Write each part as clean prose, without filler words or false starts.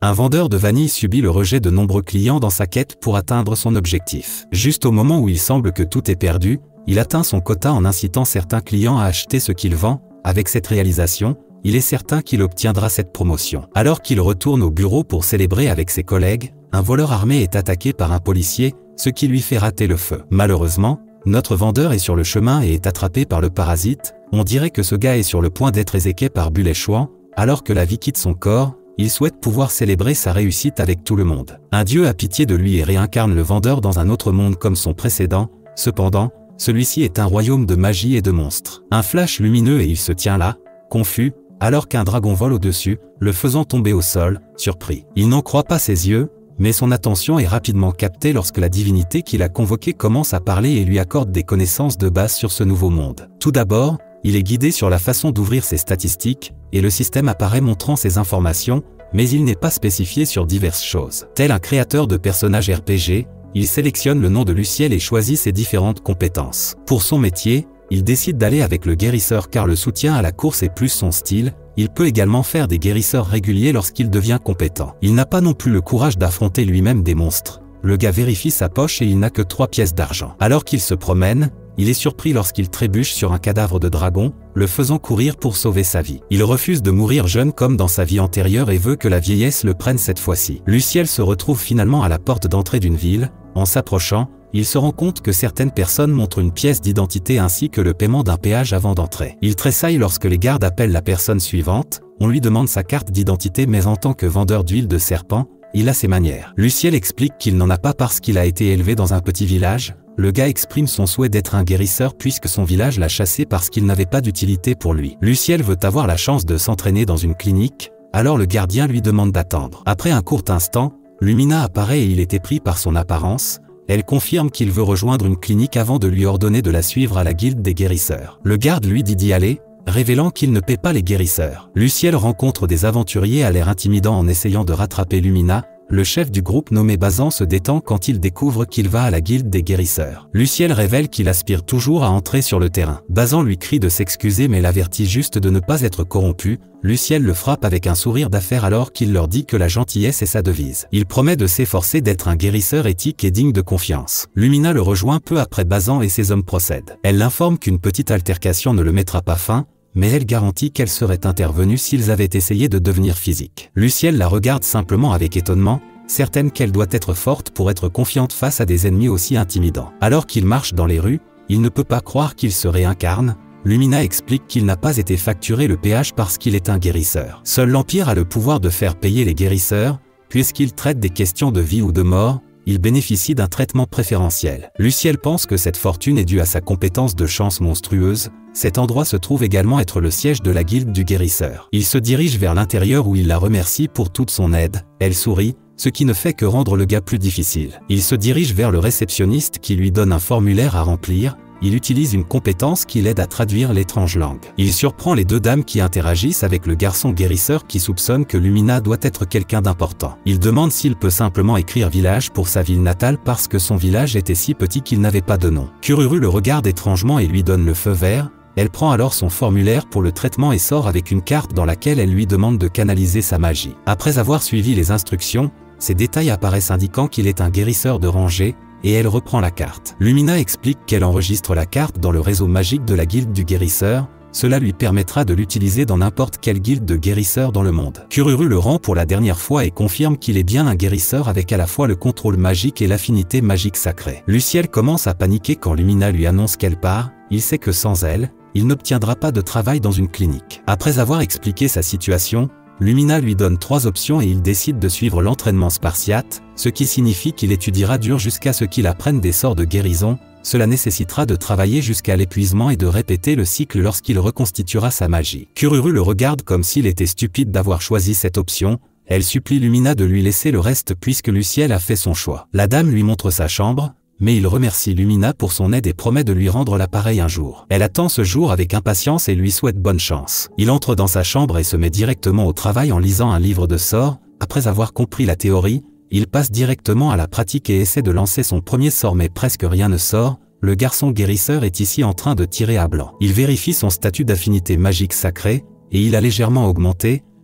Un vendeur de vanille subit le rejet de nombreux clients dans sa quête pour atteindre son objectif. Juste au moment où il semble que tout est perdu, il atteint son quota en incitant certains clients à acheter ce qu'il vend. Avec cette réalisation, il est certain qu'il obtiendra cette promotion. Alors qu'il retourne au bureau pour célébrer avec ses collègues, un voleur armé est attaqué par un policier, ce qui lui fait rater le feu. Malheureusement, notre vendeur est sur le chemin et est attrapé par le parasite. On dirait que ce gars est sur le point d'être éséqué par bullet chouan, alors que la vie quitte son corps. Il souhaite pouvoir célébrer sa réussite avec tout le monde. Un dieu a pitié de lui et réincarne le vendeur dans un autre monde comme son précédent. Cependant, celui-ci est un royaume de magie et de monstres. Un flash lumineux et il se tient là, confus, alors qu'un dragon vole au-dessus, le faisant tomber au sol, surpris. Il n'en croit pas ses yeux, mais son attention est rapidement captée lorsque la divinité qui l'a convoqué commence à parler et lui accorde des connaissances de base sur ce nouveau monde. Tout d'abord, il est guidé sur la façon d'ouvrir ses statistiques, et le système apparaît montrant ses informations, mais il n'est pas spécifié sur diverses choses. Tel un créateur de personnages RPG, il sélectionne le nom de Luciel et choisit ses différentes compétences. Pour son métier, il décide d'aller avec le guérisseur car le soutien à la course est plus son style. Il peut également faire des guérisseurs réguliers lorsqu'il devient compétent. Il n'a pas non plus le courage d'affronter lui-même des monstres. Le gars vérifie sa poche et il n'a que 3 pièces d'argent. Alors qu'il se promène, il est surpris lorsqu'il trébuche sur un cadavre de dragon, le faisant courir pour sauver sa vie. Il refuse de mourir jeune comme dans sa vie antérieure et veut que la vieillesse le prenne cette fois-ci. Luciel se retrouve finalement à la porte d'entrée d'une ville. En s'approchant, il se rend compte que certaines personnes montrent une pièce d'identité ainsi que le paiement d'un péage avant d'entrer. Il tressaille lorsque les gardes appellent la personne suivante. On lui demande sa carte d'identité mais en tant que vendeur d'huile de serpent, il a ses manières. Luciel explique qu'il n'en a pas parce qu'il a été élevé dans un petit village. Le gars exprime son souhait d'être un guérisseur puisque son village l'a chassé parce qu'il n'avait pas d'utilité pour lui. Luciel veut avoir la chance de s'entraîner dans une clinique, alors le gardien lui demande d'attendre. Après un court instant, Lumina apparaît et il est épris par son apparence. Elle confirme qu'il veut rejoindre une clinique avant de lui ordonner de la suivre à la guilde des guérisseurs. Le garde lui dit d'y aller, révélant qu'il ne paie pas les guérisseurs. Luciel rencontre des aventuriers à l'air intimidant en essayant de rattraper Lumina. Le chef du groupe nommé Bazan se détend quand il découvre qu'il va à la guilde des guérisseurs. Luciel révèle qu'il aspire toujours à entrer sur le terrain. Bazan lui crie de s'excuser mais l'avertit juste de ne pas être corrompu. Luciel le frappe avec un sourire d'affaire alors qu'il leur dit que la gentillesse est sa devise. Il promet de s'efforcer d'être un guérisseur éthique et digne de confiance. Lumina le rejoint peu après Bazan et ses hommes procèdent. Elle l'informe qu'une petite altercation ne le mettra pas fin, mais elle garantit qu'elle serait intervenue s'ils avaient essayé de devenir physiques. Luciel la regarde simplement avec étonnement, certaine qu'elle doit être forte pour être confiante face à des ennemis aussi intimidants. Alors qu'il marche dans les rues, il ne peut pas croire qu'il se réincarne. Lumina explique qu'il n'a pas été facturé le péage parce qu'il est un guérisseur. Seul l'Empire a le pouvoir de faire payer les guérisseurs, puisqu'il traite des questions de vie ou de mort. Il bénéficie d'un traitement préférentiel. Luciel pense que cette fortune est due à sa compétence de chance monstrueuse. Cet endroit se trouve également être le siège de la guilde du guérisseur. Il se dirige vers l'intérieur où il la remercie pour toute son aide. Elle sourit, ce qui ne fait que rendre le gars plus difficile. Il se dirige vers le réceptionniste qui lui donne un formulaire à remplir. Il utilise une compétence qui l'aide à traduire l'étrange langue. Il surprend les 2 dames qui interagissent avec le garçon guérisseur qui soupçonne que Lumina doit être quelqu'un d'important. Il demande s'il peut simplement écrire village pour sa ville natale parce que son village était si petit qu'il n'avait pas de nom. Kururu le regarde étrangement et lui donne le feu vert. Elle prend alors son formulaire pour le traitement et sort avec une carte dans laquelle elle lui demande de canaliser sa magie. Après avoir suivi les instructions, ces détails apparaissent indiquant qu'il est un guérisseur de rangée, et elle reprend la carte. Lumina explique qu'elle enregistre la carte dans le réseau magique de la guilde du guérisseur. Cela lui permettra de l'utiliser dans n'importe quelle guilde de guérisseurs dans le monde. Kururu le rend pour la dernière fois et confirme qu'il est bien un guérisseur avec à la fois le contrôle magique et l'affinité magique sacrée. Luciel commence à paniquer quand Lumina lui annonce qu'elle part. Il sait que sans elle, il n'obtiendra pas de travail dans une clinique. Après avoir expliqué sa situation, Lumina lui donne 3 options et il décide de suivre l'entraînement spartiate, ce qui signifie qu'il étudiera dur jusqu'à ce qu'il apprenne des sorts de guérison. Cela nécessitera de travailler jusqu'à l'épuisement et de répéter le cycle lorsqu'il reconstituera sa magie. Kururu le regarde comme s'il était stupide d'avoir choisi cette option. Elle supplie Lumina de lui laisser le reste puisque Luciel a fait son choix. La dame lui montre sa chambre, mais il remercie Lumina pour son aide et promet de lui rendre l'appareil un jour. Elle attend ce jour avec impatience et lui souhaite bonne chance. Il entre dans sa chambre et se met directement au travail en lisant un livre de sorts. Après avoir compris la théorie, il passe directement à la pratique et essaie de lancer son premier sort mais presque rien ne sort. Le garçon guérisseur est ici en train de tirer à blanc. Il vérifie son statut d'affinité magique sacrée, et il a légèrement augmenté.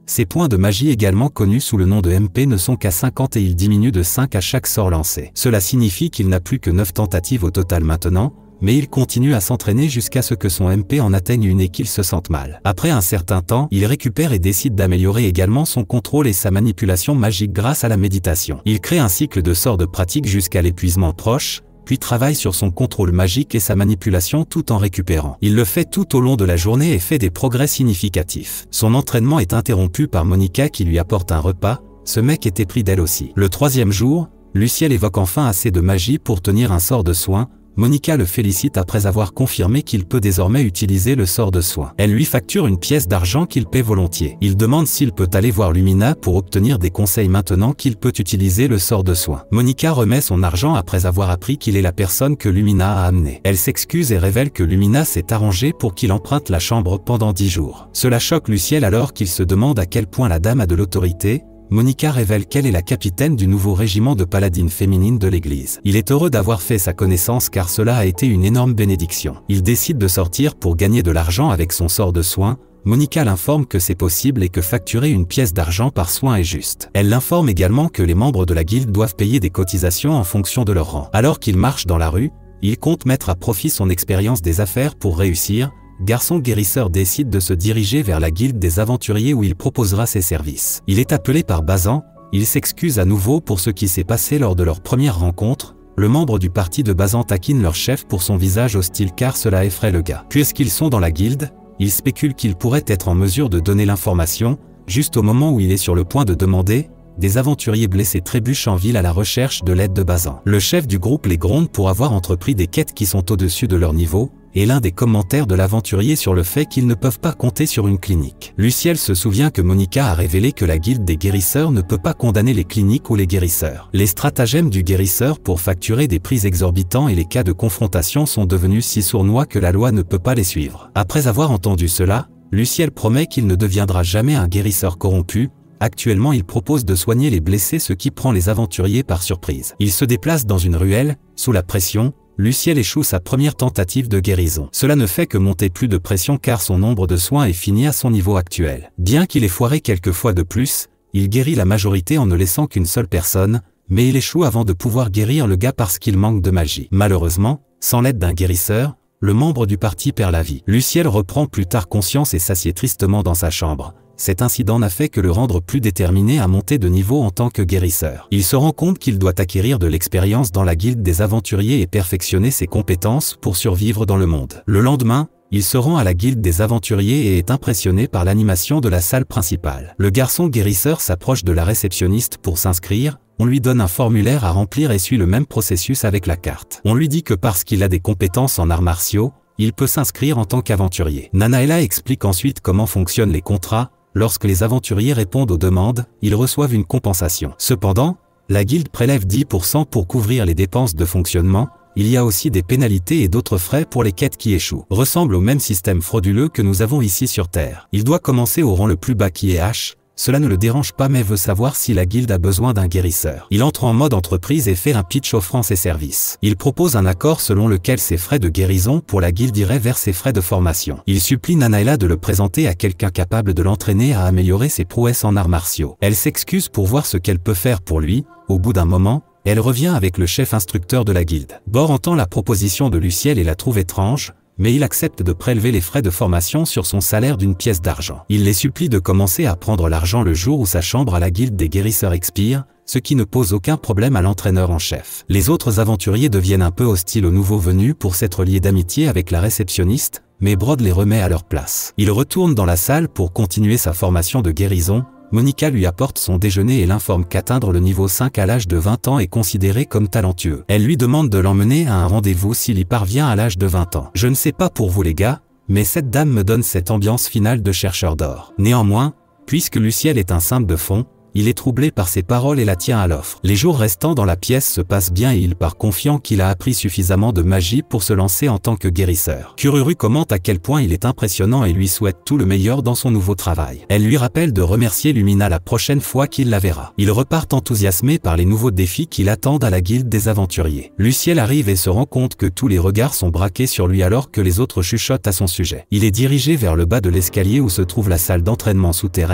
Ces points de magie également connus sous le nom de MP ne sont qu'à 50 et il diminue de 5 à chaque sort lancé. Cela signifie qu'il n'a plus que 9 tentatives au total maintenant, mais il continue à s'entraîner jusqu'à ce que son MP en atteigne une et qu'il se sente mal. Après un certain temps, il récupère et décide d'améliorer également son contrôle et sa manipulation magique grâce à la méditation. Il crée un cycle de sorts de pratique jusqu'à l'épuisement proche, puis travaille sur son contrôle magique et sa manipulation tout en récupérant. Il le fait tout au long de la journée et fait des progrès significatifs. Son entraînement est interrompu par Monica qui lui apporte un repas, ce mec est épris d'elle aussi. Le 3e jour, Luciel évoque enfin assez de magie pour tenir un sort de soin. Monica le félicite après avoir confirmé qu'il peut désormais utiliser le sort de soin. Elle lui facture une pièce d'argent qu'il paie volontiers. Il demande s'il peut aller voir Lumina pour obtenir des conseils maintenant qu'il peut utiliser le sort de soin. Monica remet son argent après avoir appris qu'il est la personne que Lumina a amenée. Elle s'excuse et révèle que Lumina s'est arrangée pour qu'il emprunte la chambre pendant 10 jours. Cela choque Luciel alors qu'il se demande à quel point la dame a de l'autorité. Monica révèle qu'elle est la capitaine du nouveau régiment de paladines féminines de l'église. Il est heureux d'avoir fait sa connaissance car cela a été une énorme bénédiction. Il décide de sortir pour gagner de l'argent avec son sort de soin. Monica l'informe que c'est possible et que facturer une pièce d'argent par soin est juste. Elle l'informe également que les membres de la guilde doivent payer des cotisations en fonction de leur rang. Alors qu'il marche dans la rue, il compte mettre à profit son expérience des affaires pour réussir. Garçon guérisseur décide de se diriger vers la guilde des aventuriers où il proposera ses services. Il est appelé par Bazan, il s'excuse à nouveau pour ce qui s'est passé lors de leur première rencontre. Le membre du parti de Bazan taquine leur chef pour son visage hostile car cela effraie le gars. Puisqu'ils sont dans la guilde, il spécule qu'il pourrait être en mesure de donner l'information, juste au moment où il est sur le point de demander. Des aventuriers blessés trébuchent en ville à la recherche de l'aide de Bazan. Le chef du groupe les gronde pour avoir entrepris des quêtes qui sont au-dessus de leur niveau, et l'un des commentaires de l'aventurier sur le fait qu'ils ne peuvent pas compter sur une clinique. Luciel se souvient que Monica a révélé que la guilde des guérisseurs ne peut pas condamner les cliniques ou les guérisseurs. Les stratagèmes du guérisseur pour facturer des prix exorbitants et les cas de confrontation sont devenus si sournois que la loi ne peut pas les suivre. Après avoir entendu cela, Luciel promet qu'il ne deviendra jamais un guérisseur corrompu. Actuellement, il propose de soigner les blessés, ce qui prend les aventuriers par surprise. Il se déplace dans une ruelle, sous la pression. Luciel échoue sa première tentative de guérison. Cela ne fait que monter plus de pression car son nombre de soins est fini à son niveau actuel. Bien qu'il ait foiré quelques fois de plus, il guérit la majorité en ne laissant qu'une seule personne, mais il échoue avant de pouvoir guérir le gars parce qu'il manque de magie. Malheureusement, sans l'aide d'un guérisseur, le membre du parti perd la vie. Luciel reprend plus tard conscience et s'assied tristement dans sa chambre. Cet incident n'a fait que le rendre plus déterminé à monter de niveau en tant que guérisseur. Il se rend compte qu'il doit acquérir de l'expérience dans la guilde des aventuriers et perfectionner ses compétences pour survivre dans le monde. Le lendemain, il se rend à la guilde des aventuriers et est impressionné par l'animation de la salle principale. Le garçon guérisseur s'approche de la réceptionniste pour s'inscrire. On lui donne un formulaire à remplir et suit le même processus avec la carte. On lui dit que parce qu'il a des compétences en arts martiaux, il peut s'inscrire en tant qu'aventurier. Nanaela explique ensuite comment fonctionnent les contrats. Lorsque les aventuriers répondent aux demandes, ils reçoivent une compensation. Cependant, la guilde prélève 10% pour couvrir les dépenses de fonctionnement. Il y a aussi des pénalités et d'autres frais pour les quêtes qui échouent. Ressemble au même système frauduleux que nous avons ici sur Terre. Il doit commencer au rang le plus bas qui est H. Cela ne le dérange pas mais veut savoir si la guilde a besoin d'un guérisseur. Il entre en mode entreprise et fait un pitch offrant ses services. Il propose un accord selon lequel ses frais de guérison pour la guilde iraient vers ses frais de formation. Il supplie Nanaela de le présenter à quelqu'un capable de l'entraîner à améliorer ses prouesses en arts martiaux. Elle s'excuse pour voir ce qu'elle peut faire pour lui. Au bout d'un moment, elle revient avec le chef instructeur de la guilde. Bor entend la proposition de Luciel et la trouve étrange, mais il accepte de prélever les frais de formation sur son salaire d'une pièce d'argent. Il les supplie de commencer à prendre l'argent le jour où sa chambre à la guilde des guérisseurs expire, ce qui ne pose aucun problème à l'entraîneur en chef. Les autres aventuriers deviennent un peu hostiles aux nouveaux venus pour s'être liés d'amitié avec la réceptionniste, mais Brod les remet à leur place. Il retourne dans la salle pour continuer sa formation de guérison. Monica lui apporte son déjeuner et l'informe qu'atteindre le niveau 5 à l'âge de 20 ans est considéré comme talentueux. Elle lui demande de l'emmener à un rendez-vous s'il y parvient à l'âge de 20 ans. Je ne sais pas pour vous les gars, mais cette dame me donne cette ambiance finale de chercheur d'or. Néanmoins, puisque Luciel est un simple de fond, il est troublé par ses paroles et la tient à l'offre. Les jours restants dans la pièce se passent bien et il part confiant qu'il a appris suffisamment de magie pour se lancer en tant que guérisseur. Kururu commente à quel point il est impressionnant et lui souhaite tout le meilleur dans son nouveau travail. Elle lui rappelle de remercier Lumina la prochaine fois qu'il la verra. Ils repartent enthousiasmés par les nouveaux défis qui l'attendent à la guilde des aventuriers. Luciel arrive et se rend compte que tous les regards sont braqués sur lui alors que les autres chuchotent à son sujet. Il est dirigé vers le bas de l'escalier où se trouve la salle d'entraînement souterraine.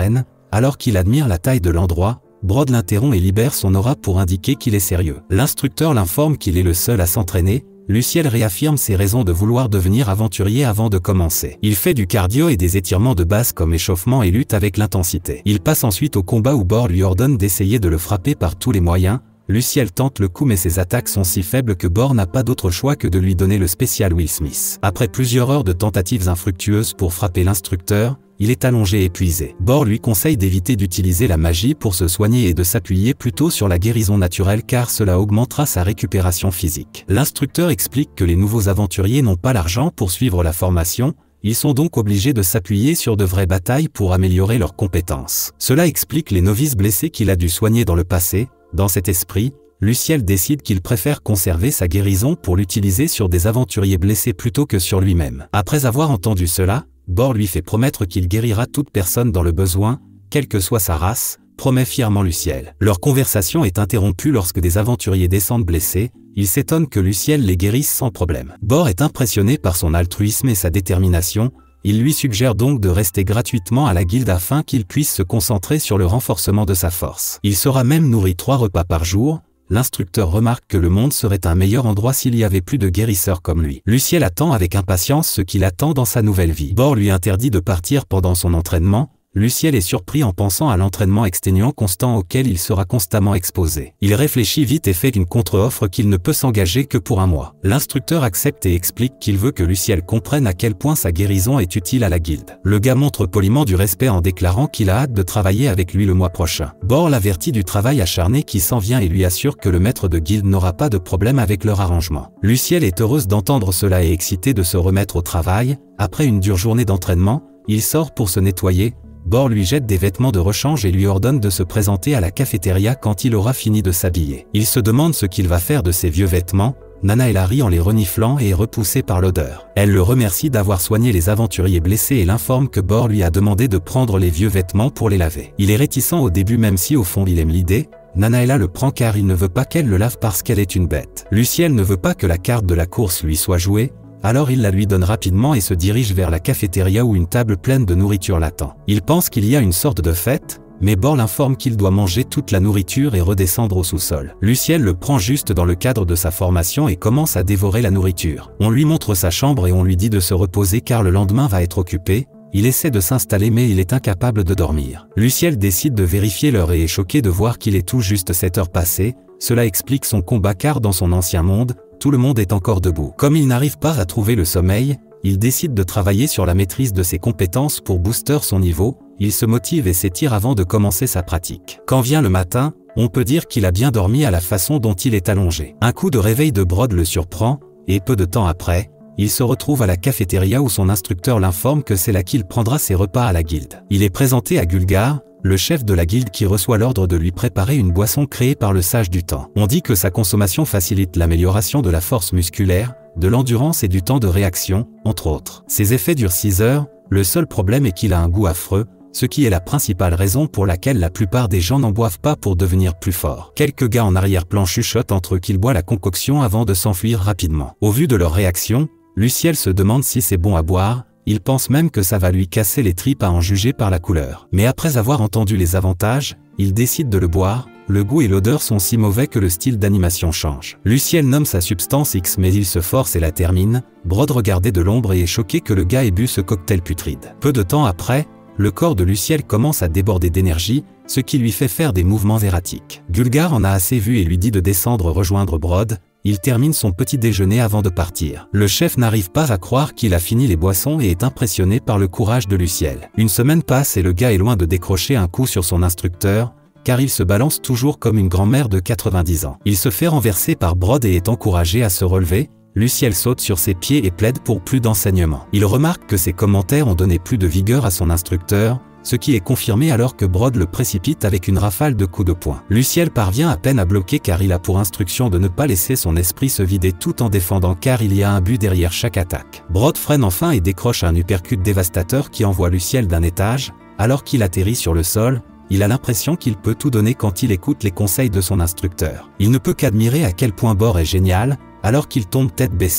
Alors qu'il admire la taille de l'endroit, Brod l'interrompt et libère son aura pour indiquer qu'il est sérieux. L'instructeur l'informe qu'il est le seul à s'entraîner. Luciel réaffirme ses raisons de vouloir devenir aventurier avant de commencer. Il fait du cardio et des étirements de base comme échauffement et lutte avec l'intensité. Il passe ensuite au combat où Brod lui ordonne d'essayer de le frapper par tous les moyens. Luciel tente le coup mais ses attaques sont si faibles que Brod n'a pas d'autre choix que de lui donner le spécial Will Smith. Après plusieurs heures de tentatives infructueuses pour frapper l'instructeur, il est allongé et épuisé. Brod lui conseille d'éviter d'utiliser la magie pour se soigner et de s'appuyer plutôt sur la guérison naturelle car cela augmentera sa récupération physique. L'instructeur explique que les nouveaux aventuriers n'ont pas l'argent pour suivre la formation, ils sont donc obligés de s'appuyer sur de vraies batailles pour améliorer leurs compétences. Cela explique les novices blessés qu'il a dû soigner dans le passé. Dans cet esprit, Luciel décide qu'il préfère conserver sa guérison pour l'utiliser sur des aventuriers blessés plutôt que sur lui-même. Après avoir entendu cela, Brod lui fait promettre qu'il guérira toute personne dans le besoin, quelle que soit sa race, promet fièrement Luciel. Leur conversation est interrompue lorsque des aventuriers descendent blessés, ils s'étonnent que Luciel les guérisse sans problème. Brod est impressionné par son altruisme et sa détermination, il lui suggère donc de rester gratuitement à la guilde afin qu'il puisse se concentrer sur le renforcement de sa force. Il sera même nourri 3 repas par jour. L'instructeur remarque que le monde serait un meilleur endroit s'il y avait plus de guérisseurs comme lui. Luciel attend avec impatience ce qu'il attend dans sa nouvelle vie. Brod lui interdit de partir pendant son entraînement. Luciel est surpris en pensant à l'entraînement exténuant constant auquel il sera constamment exposé. Il réfléchit vite et fait une contre-offre qu'il ne peut s'engager que pour 1 mois. L'instructeur accepte et explique qu'il veut que Luciel comprenne à quel point sa guérison est utile à la guilde. Le gars montre poliment du respect en déclarant qu'il a hâte de travailler avec lui le mois prochain. Brod l'avertit du travail acharné qui s'en vient et lui assure que le maître de guilde n'aura pas de problème avec leur arrangement. Luciel est heureuse d'entendre cela et excitée de se remettre au travail. Après une dure journée d'entraînement, il sort pour se nettoyer. Brod lui jette des vêtements de rechange et lui ordonne de se présenter à la cafétéria quand il aura fini de s'habiller. Il se demande ce qu'il va faire de ses vieux vêtements. Nana la rit en les reniflant et est repoussée par l'odeur. Elle le remercie d'avoir soigné les aventuriers blessés et l'informe que Brod lui a demandé de prendre les vieux vêtements pour les laver. Il est réticent au début même si au fond il aime l'idée. Nanaela le prend car il ne veut pas qu'elle le lave parce qu'elle est une bête. Luciel ne veut pas que la carte de la course lui soit jouée. Alors il la lui donne rapidement et se dirige vers la cafétéria où une table pleine de nourriture l'attend. Il pense qu'il y a une sorte de fête, mais Brod l'informe qu'il doit manger toute la nourriture et redescendre au sous-sol. Luciel le prend juste dans le cadre de sa formation et commence à dévorer la nourriture. On lui montre sa chambre et on lui dit de se reposer car le lendemain va être occupé. Il essaie de s'installer mais il est incapable de dormir. Luciel décide de vérifier l'heure et est choqué de voir qu'il est tout juste 7 heures passées. Cela explique son combat car dans son ancien monde, tout le monde est encore debout. Comme il n'arrive pas à trouver le sommeil, il décide de travailler sur la maîtrise de ses compétences pour booster son niveau. Il se motive et s'étire avant de commencer sa pratique. Quand vient le matin, on peut dire qu'il a bien dormi à la façon dont il est allongé. Un coup de réveil de Brod le surprend, et peu de temps après, il se retrouve à la cafétéria où son instructeur l'informe que c'est là qu'il prendra ses repas à la guilde. Il est présenté à Gulgar, le chef de la guilde qui reçoit l'ordre de lui préparer une boisson créée par le sage du temps. On dit que sa consommation facilite l'amélioration de la force musculaire, de l'endurance et du temps de réaction, entre autres. Ses effets durent 6 heures, le seul problème est qu'il a un goût affreux, ce qui est la principale raison pour laquelle la plupart des gens n'en boivent pas pour devenir plus forts. Quelques gars en arrière-plan chuchotent entre eux qu'ils boivent la concoction avant de s'enfuir rapidement. Au vu de leur réaction, Luciel se demande si c'est bon à boire. Il pense même que ça va lui casser les tripes à en juger par la couleur. Mais après avoir entendu les avantages, il décide de le boire. Le goût et l'odeur sont si mauvais que le style d'animation change. Luciel nomme sa substance X mais il se force et la termine. Brod regardait de l'ombre et est choqué que le gars ait bu ce cocktail putride. Peu de temps après, le corps de Luciel commence à déborder d'énergie, ce qui lui fait faire des mouvements erratiques. Gulgar en a assez vu et lui dit de descendre rejoindre Brod. Il termine son petit déjeuner avant de partir. Le chef n'arrive pas à croire qu'il a fini les boissons et est impressionné par le courage de Luciel. Une semaine passe et le gars est loin de décrocher un coup sur son instructeur, car il se balance toujours comme une grand-mère de 90 ans. Il se fait renverser par Brod et est encouragé à se relever. Luciel saute sur ses pieds et plaide pour plus d'enseignement. Il remarque que ses commentaires ont donné plus de vigueur à son instructeur, ce qui est confirmé alors que Brod le précipite avec une rafale de coups de poing. Luciel parvient à peine à bloquer car il a pour instruction de ne pas laisser son esprit se vider tout en défendant car il y a un but derrière chaque attaque. Brod freine enfin et décroche un uppercut dévastateur qui envoie Luciel d'un étage. Alors qu'il atterrit sur le sol, il a l'impression qu'il peut tout donner quand il écoute les conseils de son instructeur. Il ne peut qu'admirer à quel point Brod est génial. Alors qu'il tombe tête baissée,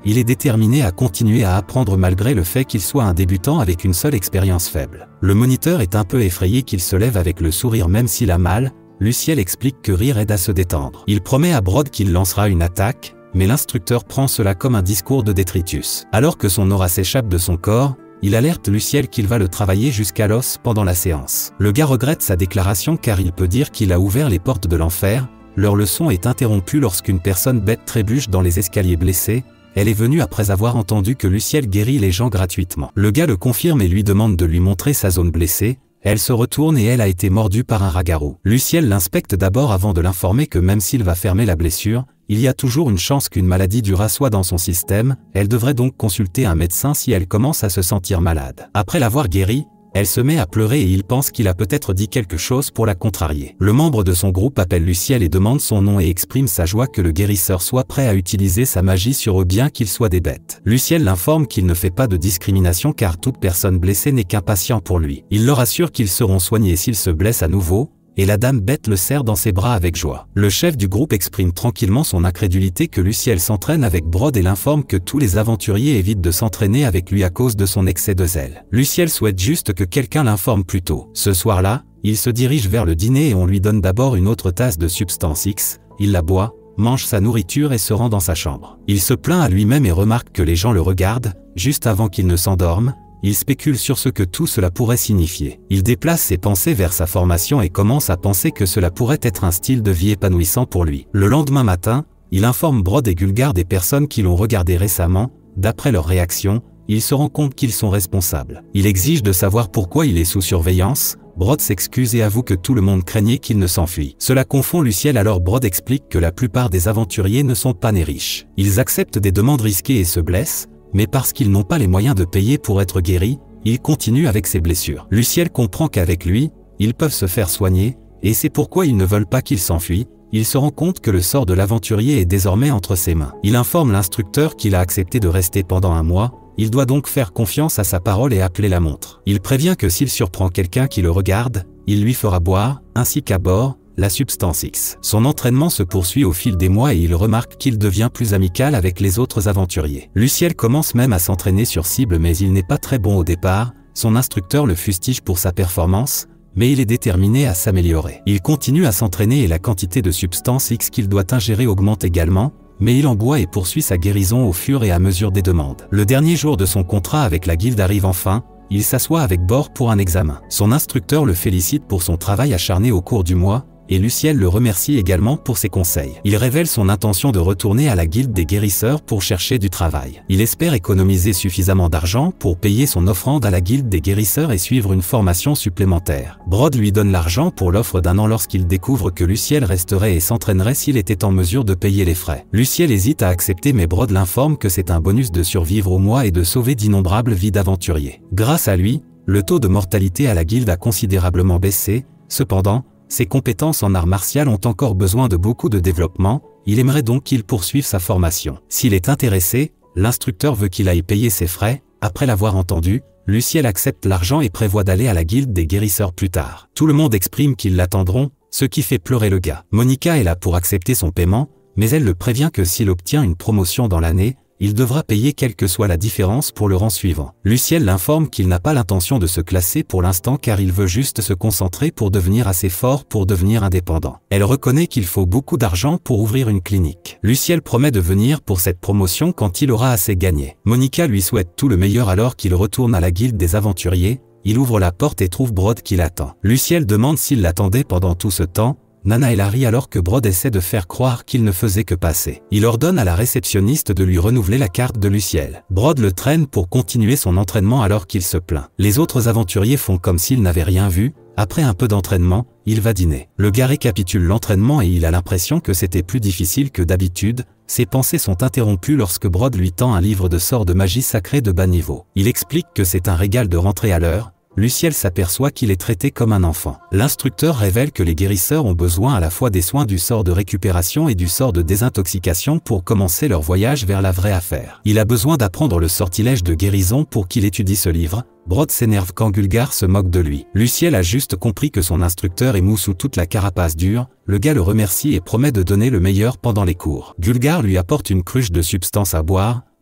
il est déterminé à continuer à apprendre malgré le fait qu'il soit un débutant avec une seule expérience faible. Le moniteur est un peu effrayé qu'il se lève avec le sourire même s'il a mal. Luciel explique que rire aide à se détendre. Il promet à Brod qu'il lancera une attaque, mais l'instructeur prend cela comme un discours de détritus. Alors que son aura s'échappe de son corps, il alerte Luciel qu'il va le travailler jusqu'à l'os pendant la séance. Le gars regrette sa déclaration car il peut dire qu'il a ouvert les portes de l'enfer. Leur leçon est interrompue lorsqu'une personne bête trébuche dans les escaliers blessée. Elle est venue après avoir entendu que Luciel guérit les gens gratuitement. Le gars le confirme et lui demande de lui montrer sa zone blessée. Elle se retourne et elle a été mordue par un rat-garou. Luciel l'inspecte d'abord avant de l'informer que même s'il va fermer la blessure, il y a toujours une chance qu'une maladie du rat soit dans son système. Elle devrait donc consulter un médecin si elle commence à se sentir malade. Après l'avoir guérie, elle se met à pleurer et il pense qu'il a peut-être dit quelque chose pour la contrarier. Le membre de son groupe appelle Luciel et demande son nom et exprime sa joie que le guérisseur soit prêt à utiliser sa magie sur eux bien qu'ils soient des bêtes. Luciel l'informe qu'il ne fait pas de discrimination car toute personne blessée n'est qu'un patient pour lui. Il leur assure qu'ils seront soignés s'ils se blessent à nouveau, et la dame bête le serre dans ses bras avec joie. Le chef du groupe exprime tranquillement son incrédulité que Luciel s'entraîne avec Brod et l'informe que tous les aventuriers évitent de s'entraîner avec lui à cause de son excès de zèle. Luciel souhaite juste que quelqu'un l'informe plus tôt. Ce soir-là, il se dirige vers le dîner et on lui donne d'abord une autre tasse de substance X, il la boit, mange sa nourriture et se rend dans sa chambre. Il se plaint à lui-même et remarque que les gens le regardent, juste avant qu'il ne s'endorme. Il spécule sur ce que tout cela pourrait signifier. Il déplace ses pensées vers sa formation et commence à penser que cela pourrait être un style de vie épanouissant pour lui. Le lendemain matin, il informe Brod et Gulgar des personnes qui l'ont regardé récemment. D'après leur réaction, il se rend compte qu'ils sont responsables. Il exige de savoir pourquoi il est sous surveillance. Brod s'excuse et avoue que tout le monde craignait qu'il ne s'enfuit. Cela confond Luciel alors Brod explique que la plupart des aventuriers ne sont pas nés riches. Ils acceptent des demandes risquées et se blessent. Mais parce qu'ils n'ont pas les moyens de payer pour être guéris, ils continuent avec ses blessures. Luciel comprend qu'avec lui, ils peuvent se faire soigner, et c'est pourquoi ils ne veulent pas qu'il s'enfuit. Il se rend compte que le sort de l'aventurier est désormais entre ses mains. Il informe l'instructeur qu'il a accepté de rester pendant un mois, il doit donc faire confiance à sa parole et appeler la montre. Il prévient que s'il surprend quelqu'un qui le regarde, il lui fera boire, ainsi qu'à bord, la substance X. Son entraînement se poursuit au fil des mois et il remarque qu'il devient plus amical avec les autres aventuriers. Luciel commence même à s'entraîner sur cible mais il n'est pas très bon au départ, son instructeur le fustige pour sa performance, mais il est déterminé à s'améliorer. Il continue à s'entraîner et la quantité de substance X qu'il doit ingérer augmente également, mais il en boit et poursuit sa guérison au fur et à mesure des demandes. Le dernier jour de son contrat avec la guilde arrive enfin, il s'assoit avec Bor pour un examen. Son instructeur le félicite pour son travail acharné au cours du mois, et Luciel le remercie également pour ses conseils. Il révèle son intention de retourner à la guilde des guérisseurs pour chercher du travail. Il espère économiser suffisamment d'argent pour payer son offrande à la guilde des guérisseurs et suivre une formation supplémentaire. Brod lui donne l'argent pour l'offre d'un an lorsqu'il découvre que Luciel resterait et s'entraînerait s'il était en mesure de payer les frais. Luciel hésite à accepter mais Brod l'informe que c'est un bonus de survivre au mois et de sauver d'innombrables vies d'aventuriers. Grâce à lui, le taux de mortalité à la guilde a considérablement baissé. Cependant, ses compétences en art martial ont encore besoin de beaucoup de développement, il aimerait donc qu'il poursuive sa formation. S'il est intéressé, l'instructeur veut qu'il aille payer ses frais. Après l'avoir entendu, Luciel accepte l'argent et prévoit d'aller à la guilde des guérisseurs plus tard. Tout le monde exprime qu'ils l'attendront, ce qui fait pleurer le gars. Monica est là pour accepter son paiement, mais elle le prévient que s'il obtient une promotion dans l'année, il devra payer quelle que soit la différence pour le rang suivant. Luciel l'informe qu'il n'a pas l'intention de se classer pour l'instant car il veut juste se concentrer pour devenir assez fort pour devenir indépendant. Elle reconnaît qu'il faut beaucoup d'argent pour ouvrir une clinique. Luciel promet de venir pour cette promotion quand il aura assez gagné. Monica lui souhaite tout le meilleur alors qu'il retourne à la guilde des aventuriers. Il ouvre la porte et trouve Brod qui l'attend. Luciel demande s'il l'attendait pendant tout ce temps. Nana et Larry alors que Brod essaie de faire croire qu'il ne faisait que passer. Il ordonne à la réceptionniste de lui renouveler la carte de Luciel. Brod le traîne pour continuer son entraînement alors qu'il se plaint. Les autres aventuriers font comme s'ils n'avaient rien vu. Après un peu d'entraînement, il va dîner. Le gars récapitule l'entraînement et il a l'impression que c'était plus difficile que d'habitude. Ses pensées sont interrompues lorsque Brod lui tend un livre de sorts de magie sacrée de bas niveau. Il explique que c'est un régal de rentrer à l'heure. Luciel s'aperçoit qu'il est traité comme un enfant. L'instructeur révèle que les guérisseurs ont besoin à la fois des soins du sort de récupération et du sort de désintoxication pour commencer leur voyage vers la vraie affaire. Il a besoin d'apprendre le sortilège de guérison pour qu'il étudie ce livre. Brod s'énerve quand Gulgar se moque de lui. Luciel a juste compris que son instructeur est mou sous toute la carapace dure. Le gars le remercie et promet de donner le meilleur pendant les cours. Gulgar lui apporte une cruche de substance à boire.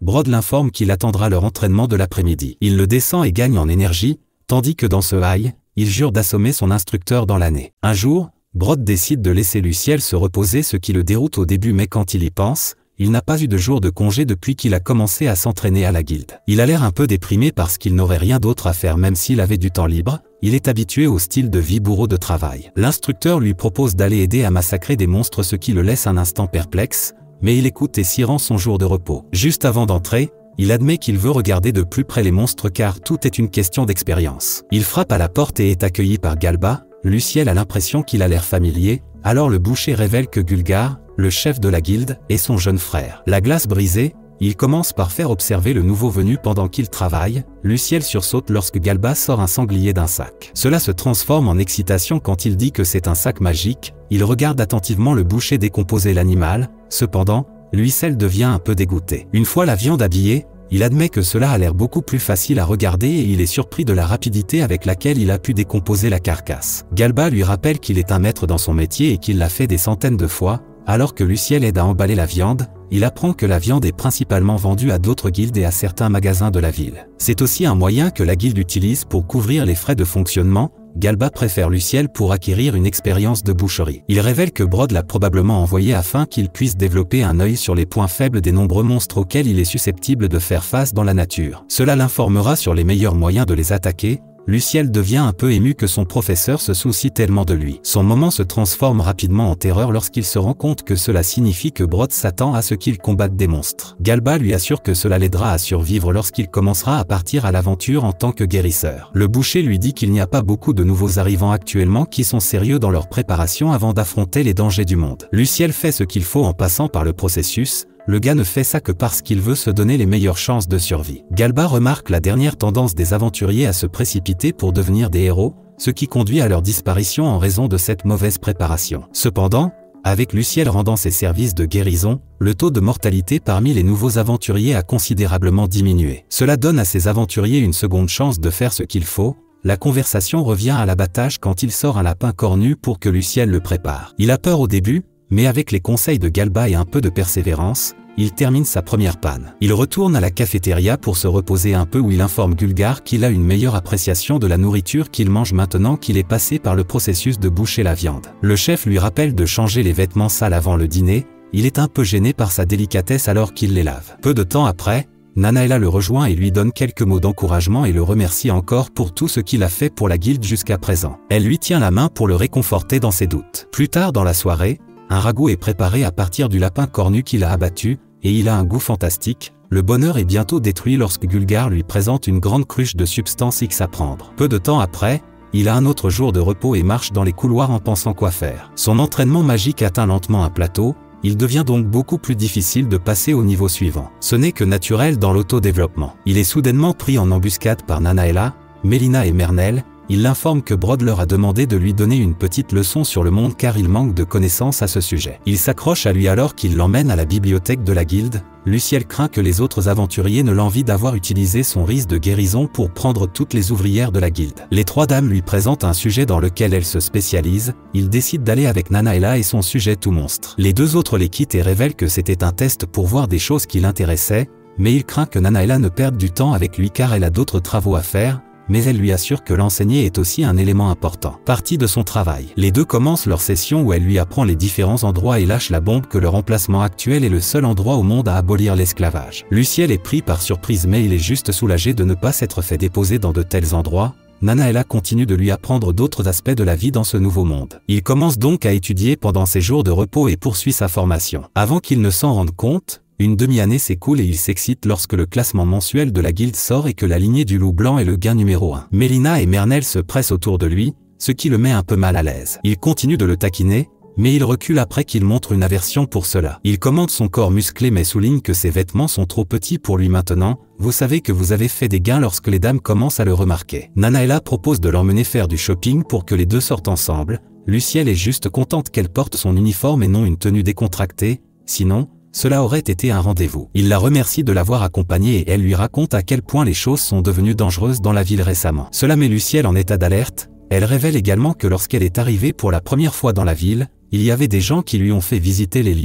Brod l'informe qu'il attendra leur entraînement de l'après-midi. Il le descend et gagne en énergie, tandis que dans ce high, il jure d'assommer son instructeur dans l'année. Un jour, Brod décide de laisser Luciel se reposer, ce qui le déroute au début, mais quand il y pense, il n'a pas eu de jour de congé depuis qu'il a commencé à s'entraîner à la guilde. Il a l'air un peu déprimé parce qu'il n'aurait rien d'autre à faire même s'il avait du temps libre. Il est habitué au style de vie bourreau de travail. L'instructeur lui propose d'aller aider à massacrer des monstres, ce qui le laisse un instant perplexe, mais il écoute et s'y rend son jour de repos. Juste avant d'entrer, il admet qu'il veut regarder de plus près les monstres car tout est une question d'expérience. Il frappe à la porte et est accueilli par Galba. Luciel a l'impression qu'il a l'air familier, alors le boucher révèle que Gulgar, le chef de la guilde, est son jeune frère. La glace brisée, il commence par faire observer le nouveau venu pendant qu'il travaille. Luciel sursaute lorsque Galba sort un sanglier d'un sac. Cela se transforme en excitation quand il dit que c'est un sac magique. Il regarde attentivement le boucher décomposer l'animal. Cependant, Luciel devient un peu dégoûté. Une fois la viande habillée, il admet que cela a l'air beaucoup plus facile à regarder et il est surpris de la rapidité avec laquelle il a pu décomposer la carcasse. Galba lui rappelle qu'il est un maître dans son métier et qu'il l'a fait des centaines de fois. Alors que Luciel aide à emballer la viande, il apprend que la viande est principalement vendue à d'autres guildes et à certains magasins de la ville. C'est aussi un moyen que la guilde utilise pour couvrir les frais de fonctionnement. Galba préfère Luciel pour acquérir une expérience de boucherie. Il révèle que Brod l'a probablement envoyé afin qu'il puisse développer un œil sur les points faibles des nombreux monstres auxquels il est susceptible de faire face dans la nature. Cela l'informera sur les meilleurs moyens de les attaquer. Luciel devient un peu ému que son professeur se soucie tellement de lui. Son moment se transforme rapidement en terreur lorsqu'il se rend compte que cela signifie que Brod s'attend à ce qu'il combatte des monstres. Galba lui assure que cela l'aidera à survivre lorsqu'il commencera à partir à l'aventure en tant que guérisseur. Le boucher lui dit qu'il n'y a pas beaucoup de nouveaux arrivants actuellement qui sont sérieux dans leur préparation avant d'affronter les dangers du monde. Luciel fait ce qu'il faut en passant par le processus. Le gars ne fait ça que parce qu'il veut se donner les meilleures chances de survie. Galba remarque la dernière tendance des aventuriers à se précipiter pour devenir des héros, ce qui conduit à leur disparition en raison de cette mauvaise préparation. Cependant, avec Luciel rendant ses services de guérison, le taux de mortalité parmi les nouveaux aventuriers a considérablement diminué. Cela donne à ces aventuriers une seconde chance de faire ce qu'il faut. La conversation revient à l'abattage quand il sort un lapin cornu pour que Luciel le prépare. Il a peur au début, mais avec les conseils de Galba et un peu de persévérance, il termine sa première panne. Il retourne à la cafétéria pour se reposer un peu où il informe Gulgar qu'il a une meilleure appréciation de la nourriture qu'il mange maintenant qu'il est passé par le processus de boucher la viande. Le chef lui rappelle de changer les vêtements sales avant le dîner. Il est un peu gêné par sa délicatesse alors qu'il les lave. Peu de temps après, Nanaela le rejoint et lui donne quelques mots d'encouragement et le remercie encore pour tout ce qu'il a fait pour la guilde jusqu'à présent. Elle lui tient la main pour le réconforter dans ses doutes. Plus tard dans la soirée, un ragoût est préparé à partir du lapin cornu qu'il a abattu, et il a un goût fantastique. Le bonheur est bientôt détruit lorsque Gulgar lui présente une grande cruche de substance X à prendre. Peu de temps après, il a un autre jour de repos et marche dans les couloirs en pensant quoi faire. Son entraînement magique atteint lentement un plateau, il devient donc beaucoup plus difficile de passer au niveau suivant. Ce n'est que naturel dans l'autodéveloppement. Il est soudainement pris en embuscade par Nanaela, Mélina et Mernel. Il l'informe que Brod leur a demandé de lui donner une petite leçon sur le monde car il manque de connaissances à ce sujet. Il s'accroche à lui alors qu'il l'emmène à la bibliothèque de la guilde. Luciel craint que les autres aventuriers ne l'envient d'avoir utilisé son risque de guérison pour prendre toutes les ouvrières de la guilde. Les trois dames lui présentent un sujet dans lequel elles se spécialisent. Il décide d'aller avec Nanaela et son sujet tout monstre. Les deux autres les quittent et révèlent que c'était un test pour voir des choses qui l'intéressaient, mais il craint que Nanaela ne perde du temps avec lui car elle a d'autres travaux à faire. Mais elle lui assure que l'enseigner est aussi un élément important. Partie de son travail. Les deux commencent leur session où elle lui apprend les différents endroits et lâche la bombe que leur emplacement actuel est le seul endroit au monde à abolir l'esclavage. Luciel est pris par surprise mais il est juste soulagé de ne pas s'être fait déposer dans de tels endroits. Nanaela continue de lui apprendre d'autres aspects de la vie dans ce nouveau monde. Il commence donc à étudier pendant ses jours de repos et poursuit sa formation. Avant qu'il ne s'en rende compte, une demi-année s'écoule et il s'excite lorsque le classement mensuel de la guilde sort et que la lignée du loup blanc est le gain numéro 1. Mélina et Mernel se pressent autour de lui, ce qui le met un peu mal à l'aise. Il continue de le taquiner, mais il recule après qu'il montre une aversion pour cela. Il commente son corps musclé mais souligne que ses vêtements sont trop petits pour lui maintenant. Vous savez que vous avez fait des gains lorsque les dames commencent à le remarquer. Nanaela propose de l'emmener faire du shopping pour que les deux sortent ensemble. Luciel est juste contente qu'elle porte son uniforme et non une tenue décontractée, sinon, cela aurait été un rendez-vous. Il la remercie de l'avoir accompagnée et elle lui raconte à quel point les choses sont devenues dangereuses dans la ville récemment. Cela met Luciel en état d'alerte. Elle révèle également que lorsqu'elle est arrivée pour la première fois dans la ville, il y avait des gens qui lui ont fait visiter les lieux.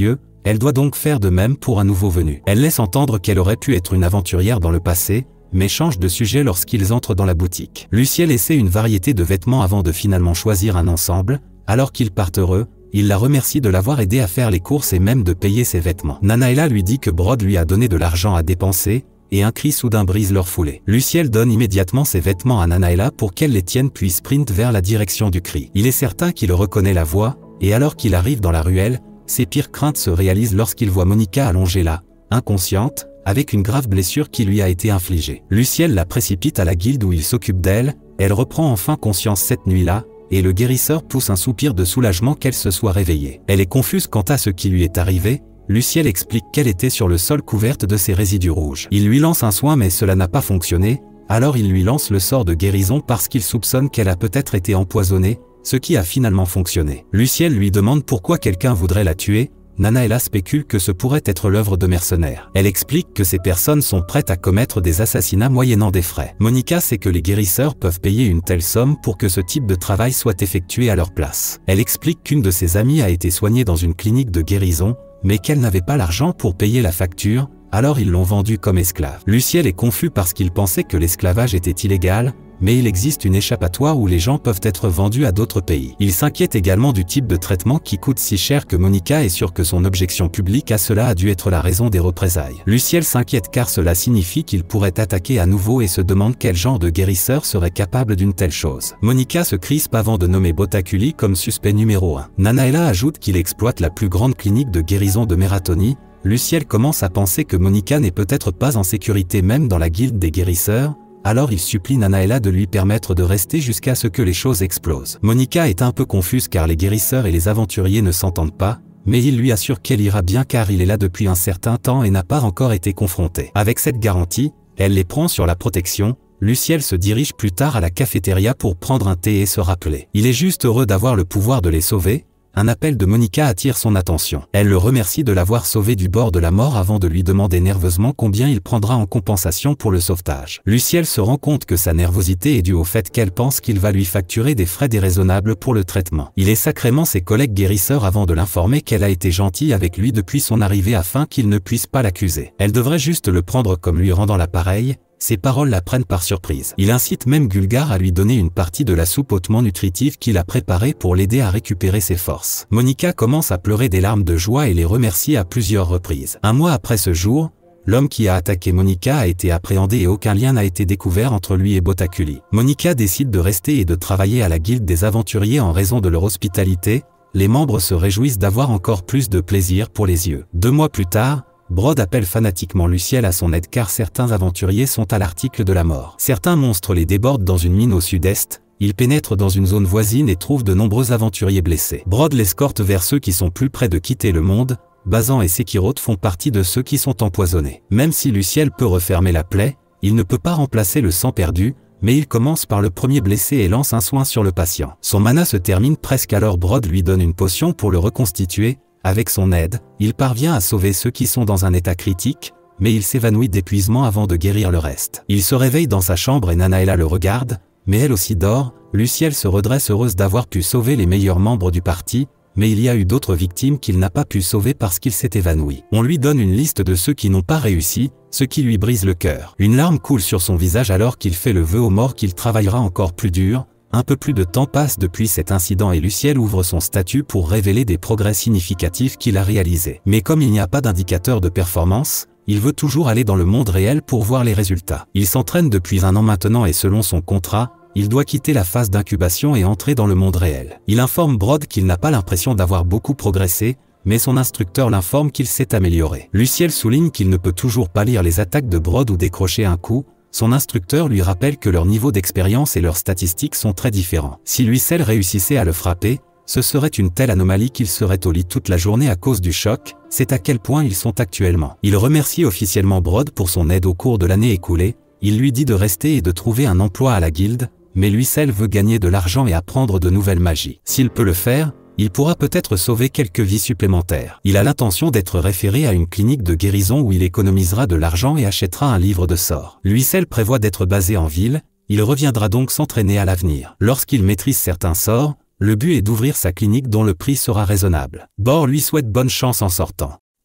Elle doit donc faire de même pour un nouveau venu. Elle laisse entendre qu'elle aurait pu être une aventurière dans le passé, mais change de sujet lorsqu'ils entrent dans la boutique. Luciel essaie une variété de vêtements avant de finalement choisir un ensemble. Alors qu'ils partent heureux, il la remercie de l'avoir aidé à faire les courses et même de payer ses vêtements. Nanaela lui dit que Brod lui a donné de l'argent à dépenser, et un cri soudain brise leur foulée. Luciel donne immédiatement ses vêtements à Nanaela pour qu'elle les tienne puis sprinte vers la direction du cri. Il est certain qu'il reconnaît la voix, et alors qu'il arrive dans la ruelle, ses pires craintes se réalisent lorsqu'il voit Monica allongée là, inconsciente, avec une grave blessure qui lui a été infligée. Luciel la précipite à la guilde où il s'occupe d'elle, elle reprend enfin conscience cette nuit-là, et le guérisseur pousse un soupir de soulagement qu'elle se soit réveillée. Elle est confuse quant à ce qui lui est arrivé. Luciel explique qu'elle était sur le sol couverte de ses résidus rouges. Il lui lance un soin mais cela n'a pas fonctionné, alors il lui lance le sort de guérison parce qu'il soupçonne qu'elle a peut-être été empoisonnée, ce qui a finalement fonctionné. Luciel lui demande pourquoi quelqu'un voudrait la tuer. Nanaela spécule que ce pourrait être l'œuvre de mercenaires. Elle explique que ces personnes sont prêtes à commettre des assassinats moyennant des frais. Monica sait que les guérisseurs peuvent payer une telle somme pour que ce type de travail soit effectué à leur place. Elle explique qu'une de ses amies a été soignée dans une clinique de guérison, mais qu'elle n'avait pas l'argent pour payer la facture, alors ils l'ont vendue comme esclave. Luciel est confus parce qu'il pensait que l'esclavage était illégal, mais il existe une échappatoire où les gens peuvent être vendus à d'autres pays. Il s'inquiète également du type de traitement qui coûte si cher que Monica est sûre que son objection publique à cela a dû être la raison des représailles. Luciel s'inquiète car cela signifie qu'il pourrait attaquer à nouveau et se demande quel genre de guérisseur serait capable d'une telle chose. Monica se crispe avant de nommer Botaculi comme suspect numéro 1. Nanaela ajoute qu'il exploite la plus grande clinique de guérison de Mérathonie. Luciel commence à penser que Monica n'est peut-être pas en sécurité même dans la guilde des guérisseurs, alors il supplie Nanaela de lui permettre de rester jusqu'à ce que les choses explosent. Monica est un peu confuse car les guérisseurs et les aventuriers ne s'entendent pas, mais il lui assure qu'elle ira bien car il est là depuis un certain temps et n'a pas encore été confronté. Avec cette garantie, elle les prend sur la protection. Luciel se dirige plus tard à la cafétéria pour prendre un thé et se rappeler. Il est juste heureux d'avoir le pouvoir de les sauver. Un appel de Monica attire son attention. Elle le remercie de l'avoir sauvé du bord de la mort avant de lui demander nerveusement combien il prendra en compensation pour le sauvetage. Luciel se rend compte que sa nervosité est due au fait qu'elle pense qu'il va lui facturer des frais déraisonnables pour le traitement. Il est sacrément ses collègues guérisseurs avant de l'informer qu'elle a été gentille avec lui depuis son arrivée afin qu'il ne puisse pas l'accuser. Elle devrait juste le prendre comme lui rendant l'appareil. Ses paroles la prennent par surprise. Il incite même Gulgar à lui donner une partie de la soupe hautement nutritive qu'il a préparée pour l'aider à récupérer ses forces. Monica commence à pleurer des larmes de joie et les remercie à plusieurs reprises. Un mois après ce jour, l'homme qui a attaqué Monica a été appréhendé et aucun lien n'a été découvert entre lui et Botaculi. Monica décide de rester et de travailler à la guilde des aventuriers en raison de leur hospitalité. Les membres se réjouissent d'avoir encore plus de plaisir pour les yeux. 2 mois plus tard, Brod appelle fanatiquement Luciel à son aide car certains aventuriers sont à l'article de la mort. Certains monstres les débordent dans une mine au sud-est, ils pénètrent dans une zone voisine et trouvent de nombreux aventuriers blessés. Brod l'escorte vers ceux qui sont plus près de quitter le monde. Bazan et Sekirot font partie de ceux qui sont empoisonnés. Même si Luciel peut refermer la plaie, il ne peut pas remplacer le sang perdu, mais il commence par le premier blessé et lance un soin sur le patient. Son mana se termine presque alors Brod lui donne une potion pour le reconstituer. Avec son aide, il parvient à sauver ceux qui sont dans un état critique, mais il s'évanouit d'épuisement avant de guérir le reste. Il se réveille dans sa chambre et Nanaela le regarde, mais elle aussi dort. Luciel se redresse heureuse d'avoir pu sauver les meilleurs membres du parti, mais il y a eu d'autres victimes qu'il n'a pas pu sauver parce qu'il s'est évanoui. On lui donne une liste de ceux qui n'ont pas réussi, ce qui lui brise le cœur. Une larme coule sur son visage alors qu'il fait le vœu aux morts qu'il travaillera encore plus dur. Un peu plus de temps passe depuis cet incident et Luciel ouvre son statut pour révéler des progrès significatifs qu'il a réalisés. Mais comme il n'y a pas d'indicateur de performance, il veut toujours aller dans le monde réel pour voir les résultats. Il s'entraîne depuis 1 an maintenant et selon son contrat, il doit quitter la phase d'incubation et entrer dans le monde réel. Il informe Brod qu'il n'a pas l'impression d'avoir beaucoup progressé, mais son instructeur l'informe qu'il s'est amélioré. Luciel souligne qu'il ne peut toujours pas lire les attaques de Brod ou décrocher un coup. Son instructeur lui rappelle que leur niveau d'expérience et leurs statistiques sont très différents. Si Luciel réussissait à le frapper, ce serait une telle anomalie qu'il serait au lit toute la journée à cause du choc, c'est à quel point ils sont actuellement. Il remercie officiellement Brod pour son aide au cours de l'année écoulée, il lui dit de rester et de trouver un emploi à la guilde, mais Luciel veut gagner de l'argent et apprendre de nouvelles magies. S'il peut le faire, il pourra peut-être sauver quelques vies supplémentaires. Il a l'intention d'être référé à une clinique de guérison où il économisera de l'argent et achètera un livre de sorts. Luciel prévoit d'être basé en ville, il reviendra donc s'entraîner à l'avenir. Lorsqu'il maîtrise certains sorts, le but est d'ouvrir sa clinique dont le prix sera raisonnable. Bor lui souhaite bonne chance en sortant.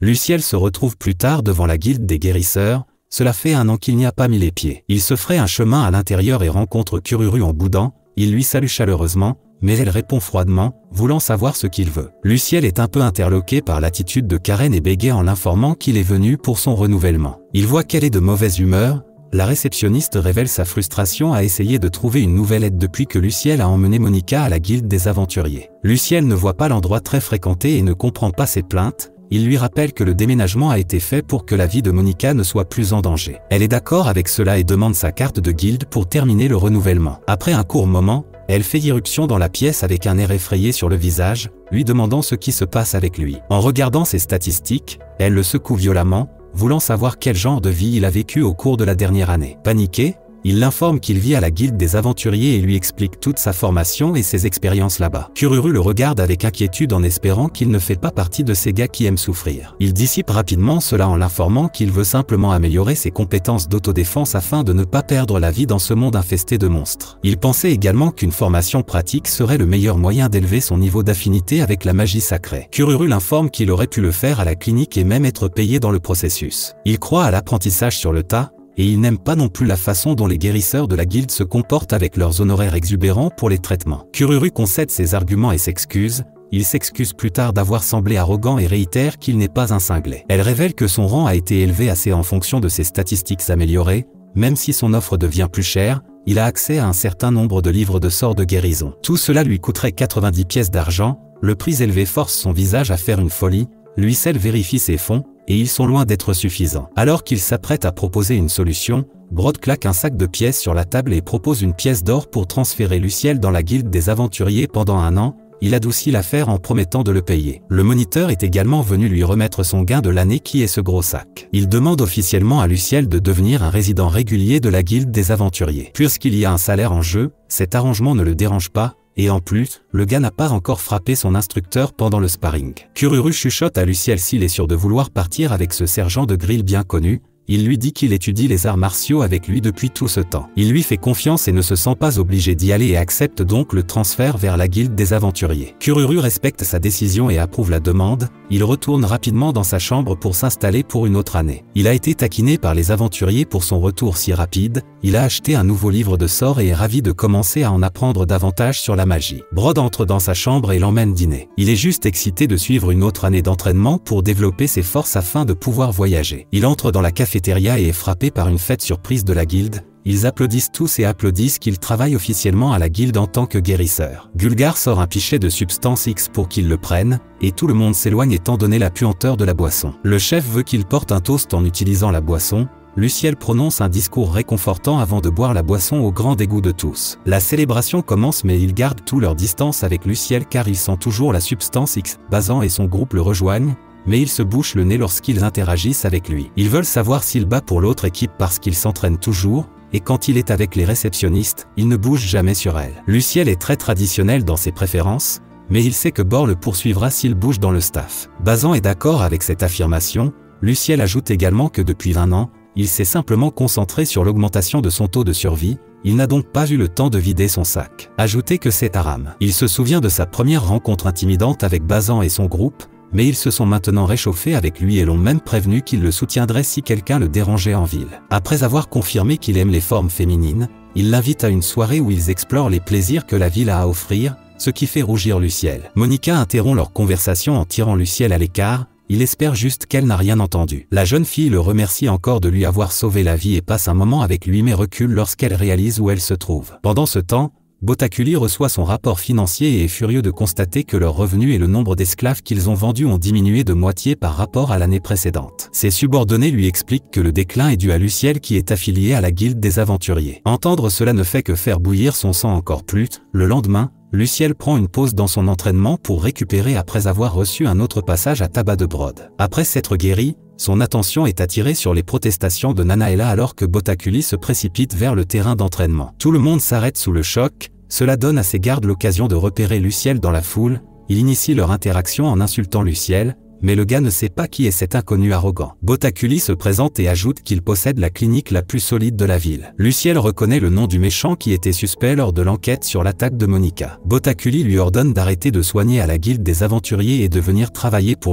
Luciel se retrouve plus tard devant la guilde des guérisseurs. Cela fait 1 an qu'il n'y a pas mis les pieds. Il se ferait un chemin à l'intérieur et rencontre Kururu en boudant. Il lui salue chaleureusement, mais elle répond froidement, voulant savoir ce qu'il veut. Luciel est un peu interloqué par l'attitude de Karen et bégaye en l'informant qu'il est venu pour son renouvellement. Il voit qu'elle est de mauvaise humeur. La réceptionniste révèle sa frustration à essayer de trouver une nouvelle aide depuis que Luciel a emmené Monica à la guilde des aventuriers. Luciel ne voit pas l'endroit très fréquenté et ne comprend pas ses plaintes. Il lui rappelle que le déménagement a été fait pour que la vie de Monica ne soit plus en danger. Elle est d'accord avec cela et demande sa carte de guilde pour terminer le renouvellement. Après un court moment, elle fait irruption dans la pièce avec un air effrayé sur le visage, lui demandant ce qui se passe avec lui. En regardant ses statistiques, elle le secoue violemment, voulant savoir quel genre de vie il a vécu au cours de la dernière année. Paniqué, il l'informe qu'il vit à la guilde des aventuriers et lui explique toute sa formation et ses expériences là-bas. Kururu le regarde avec inquiétude en espérant qu'il ne fait pas partie de ces gars qui aiment souffrir. Il dissipe rapidement cela en l'informant qu'il veut simplement améliorer ses compétences d'autodéfense afin de ne pas perdre la vie dans ce monde infesté de monstres. Il pensait également qu'une formation pratique serait le meilleur moyen d'élever son niveau d'affinité avec la magie sacrée. Kururu l'informe qu'il aurait pu le faire à la clinique et même être payé dans le processus. Il croit à l'apprentissage sur le tas, et il n'aime pas non plus la façon dont les guérisseurs de la guilde se comportent avec leurs honoraires exubérants pour les traitements. Kururu concède ses arguments et s'excuse. Il s'excuse plus tard d'avoir semblé arrogant et réitère qu'il n'est pas un cinglé. Elle révèle que son rang a été élevé assez en fonction de ses statistiques améliorées. Même si son offre devient plus chère, il a accès à un certain nombre de livres de sorts de guérison. Tout cela lui coûterait 90 pièces d'argent. Le prix élevé force son visage à faire une folie. Luciel vérifie ses fonds, et ils sont loin d'être suffisants. Alors qu'il s'apprête à proposer une solution, Brod claque un sac de pièces sur la table et propose une pièce d'or pour transférer Luciel dans la guilde des aventuriers pendant 1 an. Il adoucit l'affaire en promettant de le payer. Le moniteur est également venu lui remettre son gain de l'année qui est ce gros sac. Il demande officiellement à Luciel de devenir un résident régulier de la guilde des aventuriers. Puisqu'il y a un salaire en jeu, cet arrangement ne le dérange pas. Et en plus, le gars n'a pas encore frappé son instructeur pendant le sparring. Kururu chuchote à Luciel s'il est sûr de vouloir partir avec ce sergent de grille bien connu. Il lui dit qu'il étudie les arts martiaux avec lui depuis tout ce temps. Il lui fait confiance et ne se sent pas obligé d'y aller et accepte donc le transfert vers la guilde des aventuriers. Kururu respecte sa décision et approuve la demande. Il retourne rapidement dans sa chambre pour s'installer pour une autre année. Il a été taquiné par les aventuriers pour son retour si rapide. Il a acheté un nouveau livre de sorts et est ravi de commencer à en apprendre davantage sur la magie. Brod entre dans sa chambre et l'emmène dîner. Il est juste excité de suivre une autre année d'entraînement pour développer ses forces afin de pouvoir voyager. Il entre dans la cafétéria et est frappé par une fête surprise de la guilde. Ils applaudissent tous et applaudissent qu'il travaille officiellement à la guilde en tant que guérisseur. Gulgar sort un pichet de substance X pour qu'il le prenne, et tout le monde s'éloigne étant donné la puanteur de la boisson. Le chef veut qu'il porte un toast en utilisant la boisson. Luciel prononce un discours réconfortant avant de boire la boisson au grand dégoût de tous. La célébration commence mais ils gardent tout leur distance avec Luciel car il sent toujours la substance X. Bazan et son groupe le rejoignent, mais ils se bouchent le nez lorsqu'ils interagissent avec lui. Ils veulent savoir s'il bat pour l'autre équipe parce qu'il s'entraîne toujours, et quand il est avec les réceptionnistes, il ne bouge jamais sur elle. Luciel est très traditionnel dans ses préférences, mais il sait que Bor le poursuivra s'il bouge dans le staff. Bazan est d'accord avec cette affirmation. Luciel ajoute également que depuis 20 ans, il s'est simplement concentré sur l'augmentation de son taux de survie. Il n'a donc pas eu le temps de vider son sac. Ajoutez que c'est Aram. Il se souvient de sa première rencontre intimidante avec Bazan et son groupe, mais ils se sont maintenant réchauffés avec lui et l'ont même prévenu qu'il le soutiendrait si quelqu'un le dérangeait en ville. Après avoir confirmé qu'il aime les formes féminines, il l'invite à une soirée où ils explorent les plaisirs que la ville a à offrir, ce qui fait rougir Luciel. Monica interrompt leur conversation en tirant Luciel à l'écart. Il espère juste qu'elle n'a rien entendu. La jeune fille le remercie encore de lui avoir sauvé la vie et passe un moment avec lui mais recule lorsqu'elle réalise où elle se trouve. Pendant ce temps, Botakuli reçoit son rapport financier et est furieux de constater que leurs revenus et le nombre d'esclaves qu'ils ont vendus ont diminué de moitié par rapport à l'année précédente. Ses subordonnés lui expliquent que le déclin est dû à Luciel qui est affilié à la guilde des aventuriers. Entendre cela ne fait que faire bouillir son sang encore plus. Le lendemain, Luciel prend une pause dans son entraînement pour récupérer après avoir reçu un autre passage à tabac de Brod. Après s'être guéri, son attention est attirée sur les protestations de Nanaela alors que Botakuli se précipite vers le terrain d'entraînement. Tout le monde s'arrête sous le choc. Cela donne à ses gardes l'occasion de repérer Luciel dans la foule. Il initie leur interaction en insultant Luciel, mais le gars ne sait pas qui est cet inconnu arrogant. Botakuli se présente et ajoute qu'il possède la clinique la plus solide de la ville. Luciel reconnaît le nom du méchant qui était suspect lors de l'enquête sur l'attaque de Monica. Botakuli lui ordonne d'arrêter de soigner à la guilde des aventuriers et de venir travailler pour lui.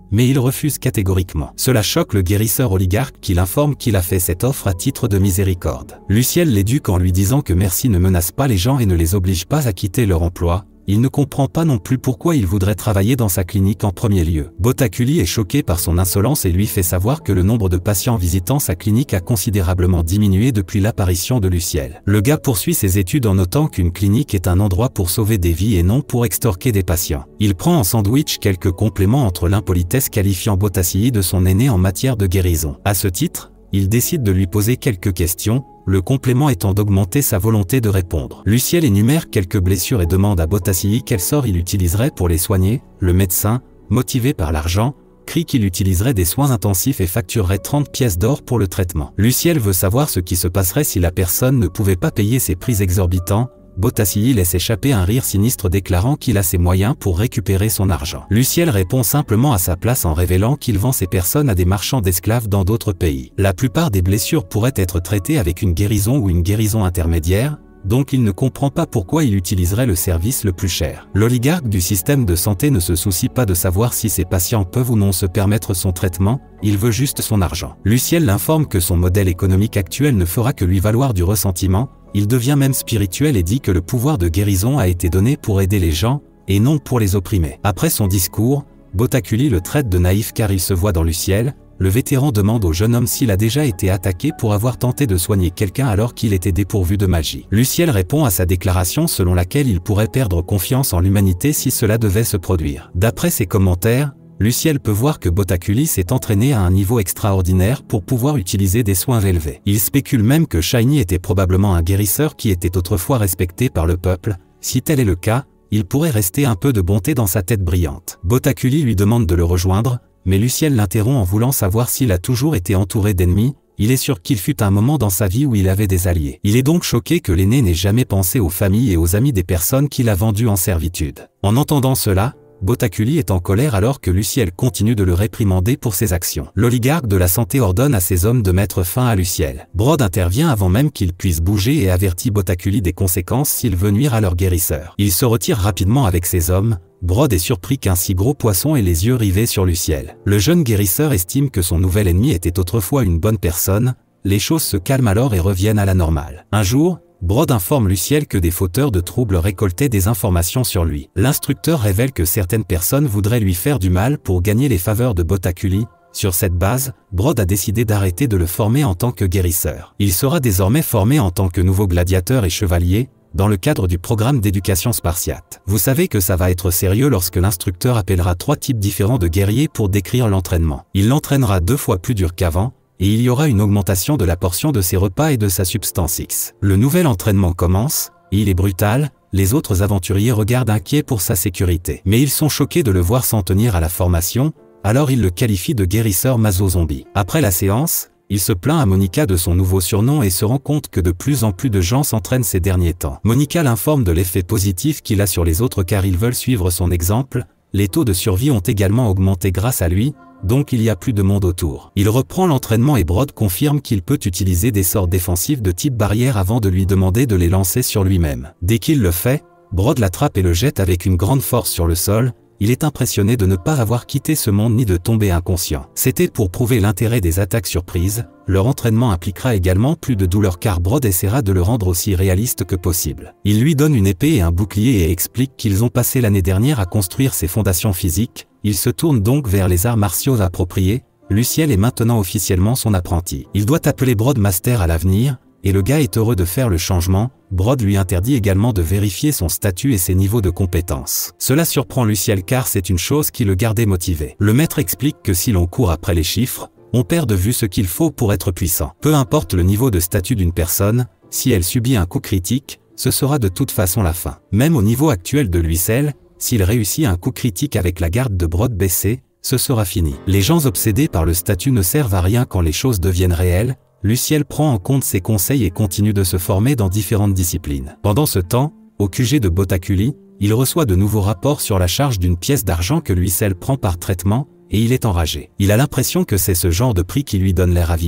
mais il refuse catégoriquement. Cela choque le guérisseur oligarque qui l'informe qu'il a fait cette offre à titre de miséricorde. Luciel l'éduque en lui disant que Merci ne menace pas les gens et ne les oblige pas à quitter leur emploi. Il ne comprend pas non plus pourquoi il voudrait travailler dans sa clinique en premier lieu. Botakuli est choqué par son insolence et lui fait savoir que le nombre de patients visitant sa clinique a considérablement diminué depuis l'apparition de Luciel. Le gars poursuit ses études en notant qu'une clinique est un endroit pour sauver des vies et non pour extorquer des patients. Il prend en sandwich quelques compléments entre l'impolitesse qualifiant Botassi de son aîné en matière de guérison. À ce titre, il décide de lui poser quelques questions, le complément étant d'augmenter sa volonté de répondre. Luciel énumère quelques blessures et demande à Botassi quel sort il utiliserait pour les soigner. Le médecin, motivé par l'argent, crie qu'il utiliserait des soins intensifs et facturerait 30 pièces d'or pour le traitement. Luciel veut savoir ce qui se passerait si la personne ne pouvait pas payer ses prix exorbitants. Botassi laisse échapper un rire sinistre déclarant qu'il a ses moyens pour récupérer son argent. Luciel répond simplement à sa place en révélant qu'il vend ces personnes à des marchands d'esclaves dans d'autres pays. La plupart des blessures pourraient être traitées avec une guérison ou une guérison intermédiaire, donc il ne comprend pas pourquoi il utiliserait le service le plus cher. L'oligarque du système de santé ne se soucie pas de savoir si ses patients peuvent ou non se permettre son traitement, il veut juste son argent. Luciel l'informe que son modèle économique actuel ne fera que lui valoir du ressentiment. Il devient même spirituel et dit que le pouvoir de guérison a été donné pour aider les gens, et non pour les opprimer. Après son discours, Botakuli le traite de naïf car il se voit dans Luciel. Le vétéran demande au jeune homme s'il a déjà été attaqué pour avoir tenté de soigner quelqu'un alors qu'il était dépourvu de magie. Luciel répond à sa déclaration selon laquelle il pourrait perdre confiance en l'humanité si cela devait se produire. D'après ses commentaires, Luciel peut voir que Botakuli s'est entraîné à un niveau extraordinaire pour pouvoir utiliser des soins élevés. Il spécule même que Shiny était probablement un guérisseur qui était autrefois respecté par le peuple. Si tel est le cas, il pourrait rester un peu de bonté dans sa tête brillante. Botakuli lui demande de le rejoindre, mais Luciel l'interrompt en voulant savoir s'il a toujours été entouré d'ennemis. Il est sûr qu'il fut un moment dans sa vie où il avait des alliés. Il est donc choqué que l'aîné n'ait jamais pensé aux familles et aux amis des personnes qu'il a vendues en servitude. En entendant cela, Botakuli est en colère alors que Luciel continue de le réprimander pour ses actions. L'oligarque de la santé ordonne à ses hommes de mettre fin à Luciel. Brod intervient avant même qu'il puisse bouger et avertit Botakuli des conséquences s'il veut nuire à leur guérisseur. Il se retire rapidement avec ses hommes. Brod est surpris qu'un si gros poisson ait les yeux rivés sur Luciel. Le jeune guérisseur estime que son nouvel ennemi était autrefois une bonne personne. Les choses se calment alors et reviennent à la normale. Un jour, Brod informe Luciel que des fauteurs de troubles récoltaient des informations sur lui. L'instructeur révèle que certaines personnes voudraient lui faire du mal pour gagner les faveurs de Botakuli. Sur cette base, Brod a décidé d'arrêter de le former en tant que guérisseur. Il sera désormais formé en tant que nouveau gladiateur et chevalier, dans le cadre du programme d'éducation spartiate. Vous savez que ça va être sérieux lorsque l'instructeur appellera 3 types différents de guerriers pour décrire l'entraînement. Il l'entraînera 2 fois plus dur qu'avant, et il y aura une augmentation de la portion de ses repas et de sa substance X. Le nouvel entraînement commence, et il est brutal, les autres aventuriers regardent inquiets pour sa sécurité. Mais ils sont choqués de le voir s'en tenir à la formation, alors ils le qualifient de guérisseur maso-zombie. Après la séance, il se plaint à Monica de son nouveau surnom et se rend compte que de plus en plus de gens s'entraînent ces derniers temps. Monica l'informe de l'effet positif qu'il a sur les autres car ils veulent suivre son exemple. Les taux de survie ont également augmenté grâce à lui, donc il y a plus de monde autour. Il reprend l'entraînement et Brod confirme qu'il peut utiliser des sorts défensifs de type barrière avant de lui demander de les lancer sur lui-même. Dès qu'il le fait, Brod l'attrape et le jette avec une grande force sur le sol. Il est impressionné de ne pas avoir quitté ce monde ni de tomber inconscient. C'était pour prouver l'intérêt des attaques surprises. Leur entraînement impliquera également plus de douleur car Brod essaiera de le rendre aussi réaliste que possible. Il lui donne une épée et un bouclier et explique qu'ils ont passé l'année dernière à construire ses fondations physiques. Il se tourne donc vers les arts martiaux appropriés. Luciel est maintenant officiellement son apprenti. Il doit appeler Brod Master à l'avenir, et le gars est heureux de faire le changement. Brod lui interdit également de vérifier son statut et ses niveaux de compétences. Cela surprend Luciel car c'est une chose qui le gardait motivé. Le maître explique que si l'on court après les chiffres, on perd de vue ce qu'il faut pour être puissant. Peu importe le niveau de statut d'une personne, si elle subit un coup critique, ce sera de toute façon la fin. Même au niveau actuel de Luciel, s'il réussit un coup critique avec la garde de Brod baissée, ce sera fini. Les gens obsédés par le statut ne servent à rien quand les choses deviennent réelles. Luciel prend en compte ses conseils et continue de se former dans différentes disciplines. Pendant ce temps, au QG de Botakuli, il reçoit de nouveaux rapports sur la charge d'une pièce d'argent que Luciel prend par traitement, et il est enragé. Il a l'impression que c'est ce genre de prix qui lui donne l'air avide.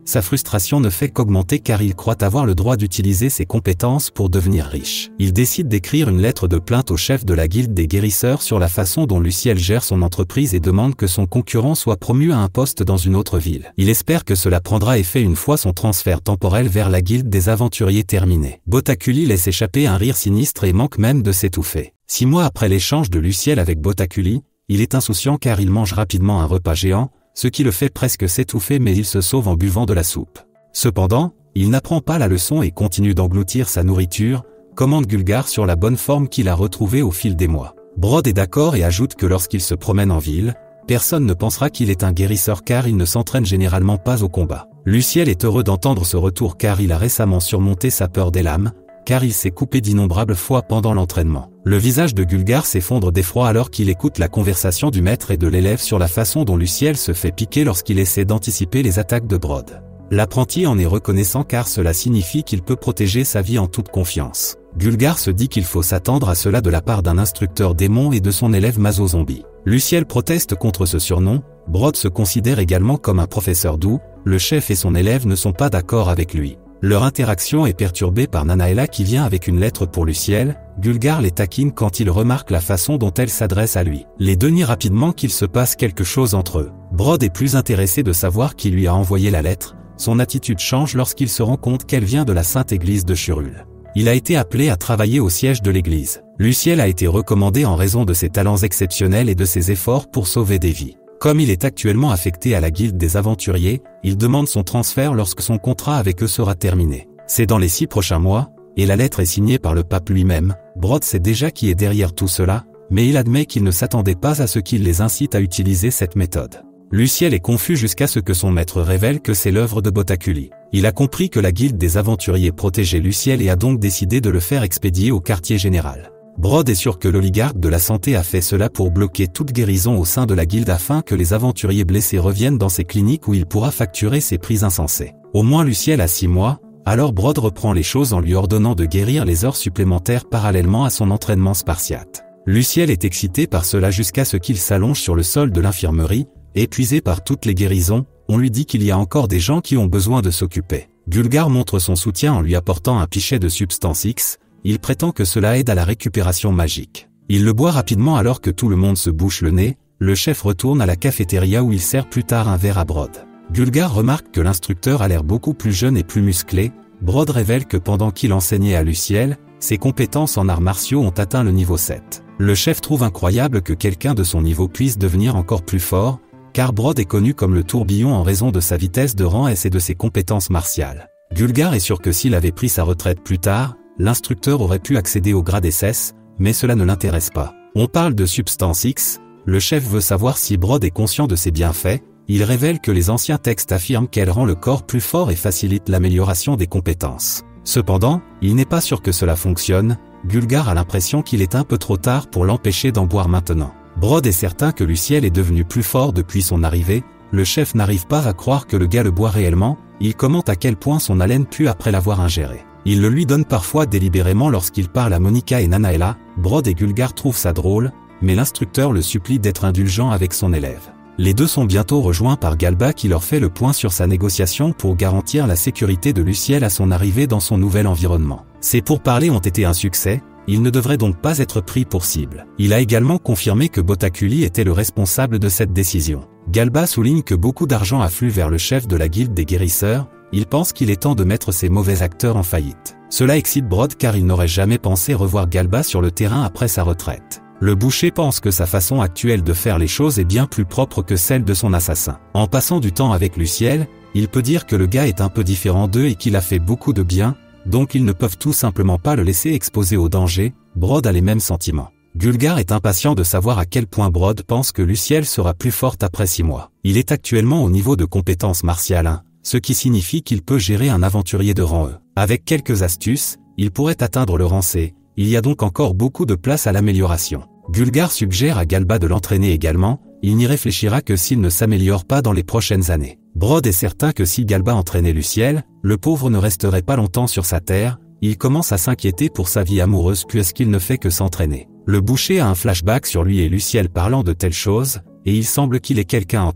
sa frustration ne fait qu'augmenter car il croit avoir le droit d'utiliser ses compétences pour devenir riche. Il décide d'écrire une lettre de plainte au chef de la guilde des guérisseurs sur la façon dont Luciel gère son entreprise et demande que son concurrent soit promu à un poste dans une autre ville. Il espère que cela prendra effet une fois son transfert temporel vers la guilde des aventuriers terminé. Bottaculi laisse échapper un rire sinistre et manque même de s'étouffer. 6 mois après l'échange de Luciel avec Bottaculi, il est insouciant car il mange rapidement un repas géant, ce qui le fait presque s'étouffer mais il se sauve en buvant de la soupe. Cependant, il n'apprend pas la leçon et continue d'engloutir sa nourriture, commande Gulgar sur la bonne forme qu'il a retrouvée au fil des mois. Brod est d'accord et ajoute que lorsqu'il se promène en ville, personne ne pensera qu'il est un guérisseur car il ne s'entraîne généralement pas au combat. Luciel est heureux d'entendre ce retour car il a récemment surmonté sa peur des lames, car il s'est coupé d'innombrables fois pendant l'entraînement. Le visage de Gulgar s'effondre d'effroi alors qu'il écoute la conversation du maître et de l'élève sur la façon dont Luciel se fait piquer lorsqu'il essaie d'anticiper les attaques de Brod. L'apprenti en est reconnaissant car cela signifie qu'il peut protéger sa vie en toute confiance. Gulgar se dit qu'il faut s'attendre à cela de la part d'un instructeur démon et de son élève Mazo Zombie. Luciel proteste contre ce surnom, Brod se considère également comme un professeur doux, le chef et son élève ne sont pas d'accord avec lui. Leur interaction est perturbée par Nanaela qui vient avec une lettre pour Luciel. Gulgar les taquine quand il remarque la façon dont elle s'adresse à lui. Les deux nient rapidement qu'il se passe quelque chose entre eux. Brod est plus intéressé de savoir qui lui a envoyé la lettre. Son attitude change lorsqu'il se rend compte qu'elle vient de la Sainte Église de Churul. Il a été appelé à travailler au siège de l'église. Luciel a été recommandé en raison de ses talents exceptionnels et de ses efforts pour sauver des vies. Comme il est actuellement affecté à la guilde des aventuriers, il demande son transfert lorsque son contrat avec eux sera terminé. C'est dans les 6 prochains mois, et la lettre est signée par le pape lui-même. Brod sait déjà qui est derrière tout cela, mais il admet qu'il ne s'attendait pas à ce qu'il les incite à utiliser cette méthode. Luciel est confus jusqu'à ce que son maître révèle que c'est l'œuvre de Bottaculi. Il a compris que la guilde des aventuriers protégeait Luciel et a donc décidé de le faire expédier au quartier général. Brod est sûr que l'oligarque de la santé a fait cela pour bloquer toute guérison au sein de la guilde afin que les aventuriers blessés reviennent dans ses cliniques où il pourra facturer ses prix insensés. Au moins Luciel a 6 mois, alors Brod reprend les choses en lui ordonnant de guérir les heures supplémentaires parallèlement à son entraînement spartiate. Luciel est excité par cela jusqu'à ce qu'il s'allonge sur le sol de l'infirmerie, épuisé par toutes les guérisons, on lui dit qu'il y a encore des gens qui ont besoin de s'occuper. Gulgar montre son soutien en lui apportant un pichet de substance X. Il prétend que cela aide à la récupération magique. Il le boit rapidement alors que tout le monde se bouche le nez. Le chef retourne à la cafétéria où il sert plus tard un verre à Brod. Gulgar remarque que l'instructeur a l'air beaucoup plus jeune et plus musclé. Brod révèle que pendant qu'il enseignait à Luciel, ses compétences en arts martiaux ont atteint le niveau 7. Le chef trouve incroyable que quelqu'un de son niveau puisse devenir encore plus fort, car Brod est connu comme le tourbillon en raison de sa vitesse de rang S et de ses compétences martiales. Gulgar est sûr que s'il avait pris sa retraite plus tard, l'instructeur aurait pu accéder au grade SS, mais cela ne l'intéresse pas. On parle de substance X, le chef veut savoir si Brod est conscient de ses bienfaits. Il révèle que les anciens textes affirment qu'elle rend le corps plus fort et facilite l'amélioration des compétences. Cependant, il n'est pas sûr que cela fonctionne. Gulgar a l'impression qu'il est un peu trop tard pour l'empêcher d'en boire maintenant. Brod est certain que Luciel est devenu plus fort depuis son arrivée. Le chef n'arrive pas à croire que le gars le boit réellement. Il commente à quel point son haleine pue après l'avoir ingéré. Il le lui donne parfois délibérément lorsqu'il parle à Monica et Nanaela. Brod et Gulgar trouvent ça drôle, mais l'instructeur le supplie d'être indulgent avec son élève. Les deux sont bientôt rejoints par Galba qui leur fait le point sur sa négociation pour garantir la sécurité de Luciel à son arrivée dans son nouvel environnement. Ses pourparlers ont été un succès, il ne devrait donc pas être pris pour cible. Il a également confirmé que Bottaculi était le responsable de cette décision. Galba souligne que beaucoup d'argent afflue vers le chef de la guilde des guérisseurs. Il pense qu'il est temps de mettre ces mauvais acteurs en faillite. Cela excite Brod car il n'aurait jamais pensé revoir Galba sur le terrain après sa retraite. Le boucher pense que sa façon actuelle de faire les choses est bien plus propre que celle de son assassin. En passant du temps avec Luciel, il peut dire que le gars est un peu différent d'eux et qu'il a fait beaucoup de bien, donc ils ne peuvent tout simplement pas le laisser exposer au danger. Brod a les mêmes sentiments. Gulgar est impatient de savoir à quel point Brod pense que Luciel sera plus forte après 6 mois. Il est actuellement au niveau de compétence martiale 1. Ce qui signifie qu'il peut gérer un aventurier de rang E. Avec quelques astuces, il pourrait atteindre le rang C, il y a donc encore beaucoup de place à l'amélioration. Gulgar suggère à Galba de l'entraîner également, il n'y réfléchira que s'il ne s'améliore pas dans les prochaines années. Brod est certain que si Galba entraînait Luciel, le pauvre ne resterait pas longtemps sur sa terre, il commence à s'inquiéter pour sa vie amoureuse puisqu'il ne fait que s'entraîner. Le boucher a un flashback sur lui et Luciel parlant de telles choses, et il semble qu'il ait quelqu'un en tête.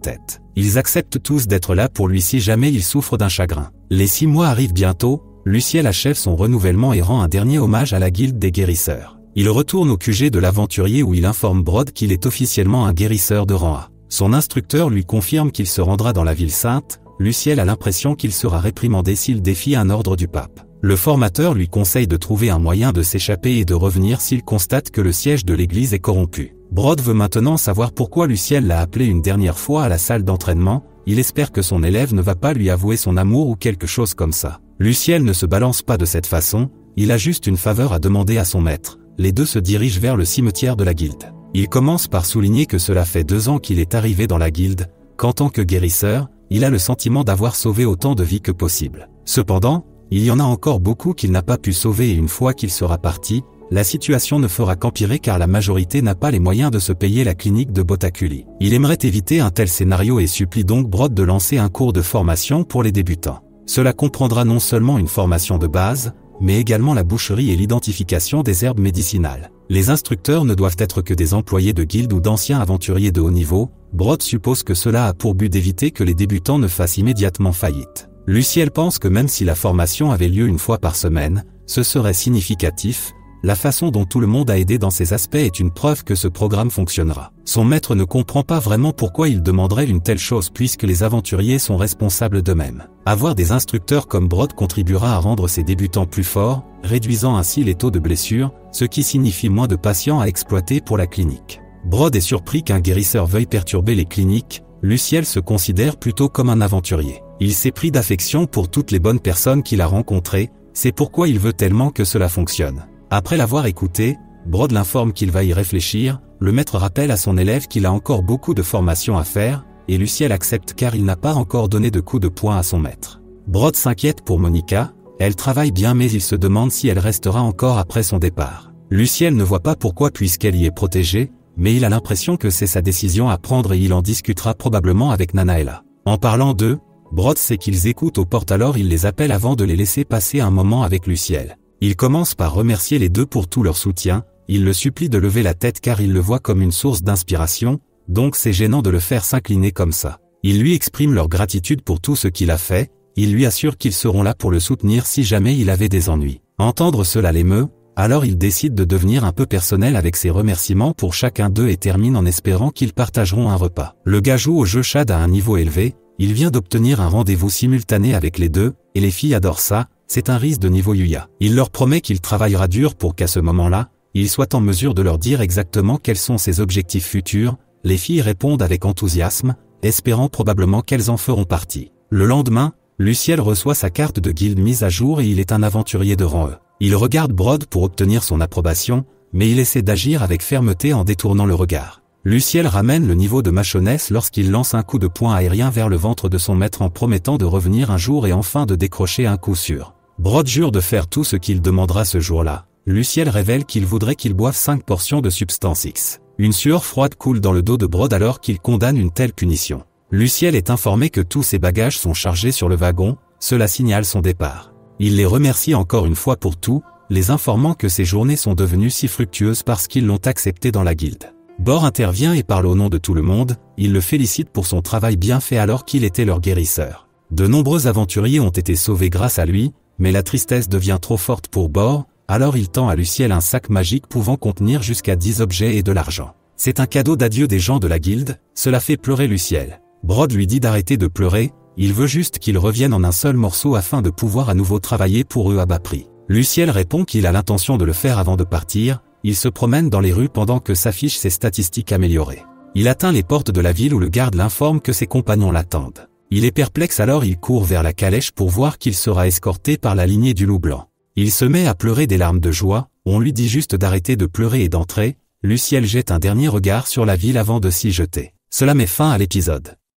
Ils acceptent tous d'être là pour lui si jamais il souffre d'un chagrin. Les 6 mois arrivent bientôt, Luciel achève son renouvellement et rend un dernier hommage à la guilde des guérisseurs. Il retourne au QG de l'aventurier où il informe Brod qu'il est officiellement un guérisseur de rang A. Son instructeur lui confirme qu'il se rendra dans la ville sainte. Luciel a l'impression qu'il sera réprimandé s'il défie un ordre du pape. Le formateur lui conseille de trouver un moyen de s'échapper et de revenir s'il constate que le siège de l'église est corrompu. Brod veut maintenant savoir pourquoi Luciel l'a appelé une dernière fois à la salle d'entraînement. Il espère que son élève ne va pas lui avouer son amour ou quelque chose comme ça. Luciel ne se balance pas de cette façon, il a juste une faveur à demander à son maître. Les deux se dirigent vers le cimetière de la guilde. Il commence par souligner que cela fait 2 ans qu'il est arrivé dans la guilde, qu'en tant que guérisseur, il a le sentiment d'avoir sauvé autant de vies que possible. Cependant, il y en a encore beaucoup qu'il n'a pas pu sauver et une fois qu'il sera parti, la situation ne fera qu'empirer car la majorité n'a pas les moyens de se payer la clinique de Botakuli. Il aimerait éviter un tel scénario et supplie donc Brod de lancer un cours de formation pour les débutants. Cela comprendra non seulement une formation de base, mais également la boucherie et l'identification des herbes médicinales. Les instructeurs ne doivent être que des employés de guilde ou d'anciens aventuriers de haut niveau. Brod suppose que cela a pour but d'éviter que les débutants ne fassent immédiatement faillite. Luciel pense que même si la formation avait lieu une fois par semaine, ce serait significatif. La façon dont tout le monde a aidé dans ces aspects est une preuve que ce programme fonctionnera. Son maître ne comprend pas vraiment pourquoi il demanderait une telle chose puisque les aventuriers sont responsables d'eux-mêmes. Avoir des instructeurs comme Brod contribuera à rendre ses débutants plus forts, réduisant ainsi les taux de blessures, ce qui signifie moins de patients à exploiter pour la clinique. Brod est surpris qu'un guérisseur veuille perturber les cliniques. Luciel se considère plutôt comme un aventurier. Il s'est pris d'affection pour toutes les bonnes personnes qu'il a rencontrées, c'est pourquoi il veut tellement que cela fonctionne. Après l'avoir écouté, Brod l'informe qu'il va y réfléchir, le maître rappelle à son élève qu'il a encore beaucoup de formation à faire, et Luciel accepte car il n'a pas encore donné de coup de poing à son maître. Brod s'inquiète pour Monica, elle travaille bien mais il se demande si elle restera encore après son départ. Luciel ne voit pas pourquoi puisqu'elle y est protégée, mais il a l'impression que c'est sa décision à prendre et il en discutera probablement avec Nanaela. En parlant d'eux, Brod sait qu'ils écoutent aux portes alors il les appelle avant de les laisser passer un moment avec Luciel. Il commence par remercier les deux pour tout leur soutien, il le supplie de lever la tête car il le voit comme une source d'inspiration, donc c'est gênant de le faire s'incliner comme ça. Il lui exprime leur gratitude pour tout ce qu'il a fait, il lui assure qu'ils seront là pour le soutenir si jamais il avait des ennuis. Entendre cela l'émeut, alors il décide de devenir un peu personnel avec ses remerciements pour chacun d'eux et termine en espérant qu'ils partageront un repas. Le gars joue au jeu Chad à un niveau élevé, il vient d'obtenir un rendez-vous simultané avec les deux, et les filles adorent ça. C'est un risque de niveau Yuya. Il leur promet qu'il travaillera dur pour qu'à ce moment-là, il soit en mesure de leur dire exactement quels sont ses objectifs futurs. Les filles répondent avec enthousiasme, espérant probablement qu'elles en feront partie. Le lendemain, Luciel reçoit sa carte de guilde mise à jour et il est un aventurier de rang E. Il regarde Brod pour obtenir son approbation, mais il essaie d'agir avec fermeté en détournant le regard. Luciel ramène le niveau de machonesse lorsqu'il lance un coup de poing aérien vers le ventre de son maître en promettant de revenir un jour et enfin de décrocher un coup sûr. Brod jure de faire tout ce qu'il demandera ce jour-là. Luciel révèle qu'il voudrait qu'il boive 5 portions de substance X. Une sueur froide coule dans le dos de Brod alors qu'il condamne une telle punition. Luciel est informé que tous ses bagages sont chargés sur le wagon, cela signale son départ. Il les remercie encore une fois pour tout, les informant que ces journées sont devenues si fructueuses parce qu'ils l'ont accepté dans la guilde. Bor intervient et parle au nom de tout le monde, il le félicite pour son travail bien fait alors qu'il était leur guérisseur. De nombreux aventuriers ont été sauvés grâce à lui, mais la tristesse devient trop forte pour Bor, alors il tend à Luciel un sac magique pouvant contenir jusqu'à 10 objets et de l'argent. C'est un cadeau d'adieu des gens de la guilde, cela fait pleurer Luciel. Brod lui dit d'arrêter de pleurer, il veut juste qu'ils reviennent en un seul morceau afin de pouvoir à nouveau travailler pour eux à bas prix. Luciel répond qu'il a l'intention de le faire avant de partir, il se promène dans les rues pendant que s'affichent ses statistiques améliorées. Il atteint les portes de la ville où le garde l'informe que ses compagnons l'attendent. Il est perplexe alors il court vers la calèche pour voir qu'il sera escorté par la lignée du loup blanc. Il se met à pleurer des larmes de joie, on lui dit juste d'arrêter de pleurer et d'entrer. Luciel jette un dernier regard sur la ville avant de s'y jeter. Cela met fin à l'épisode.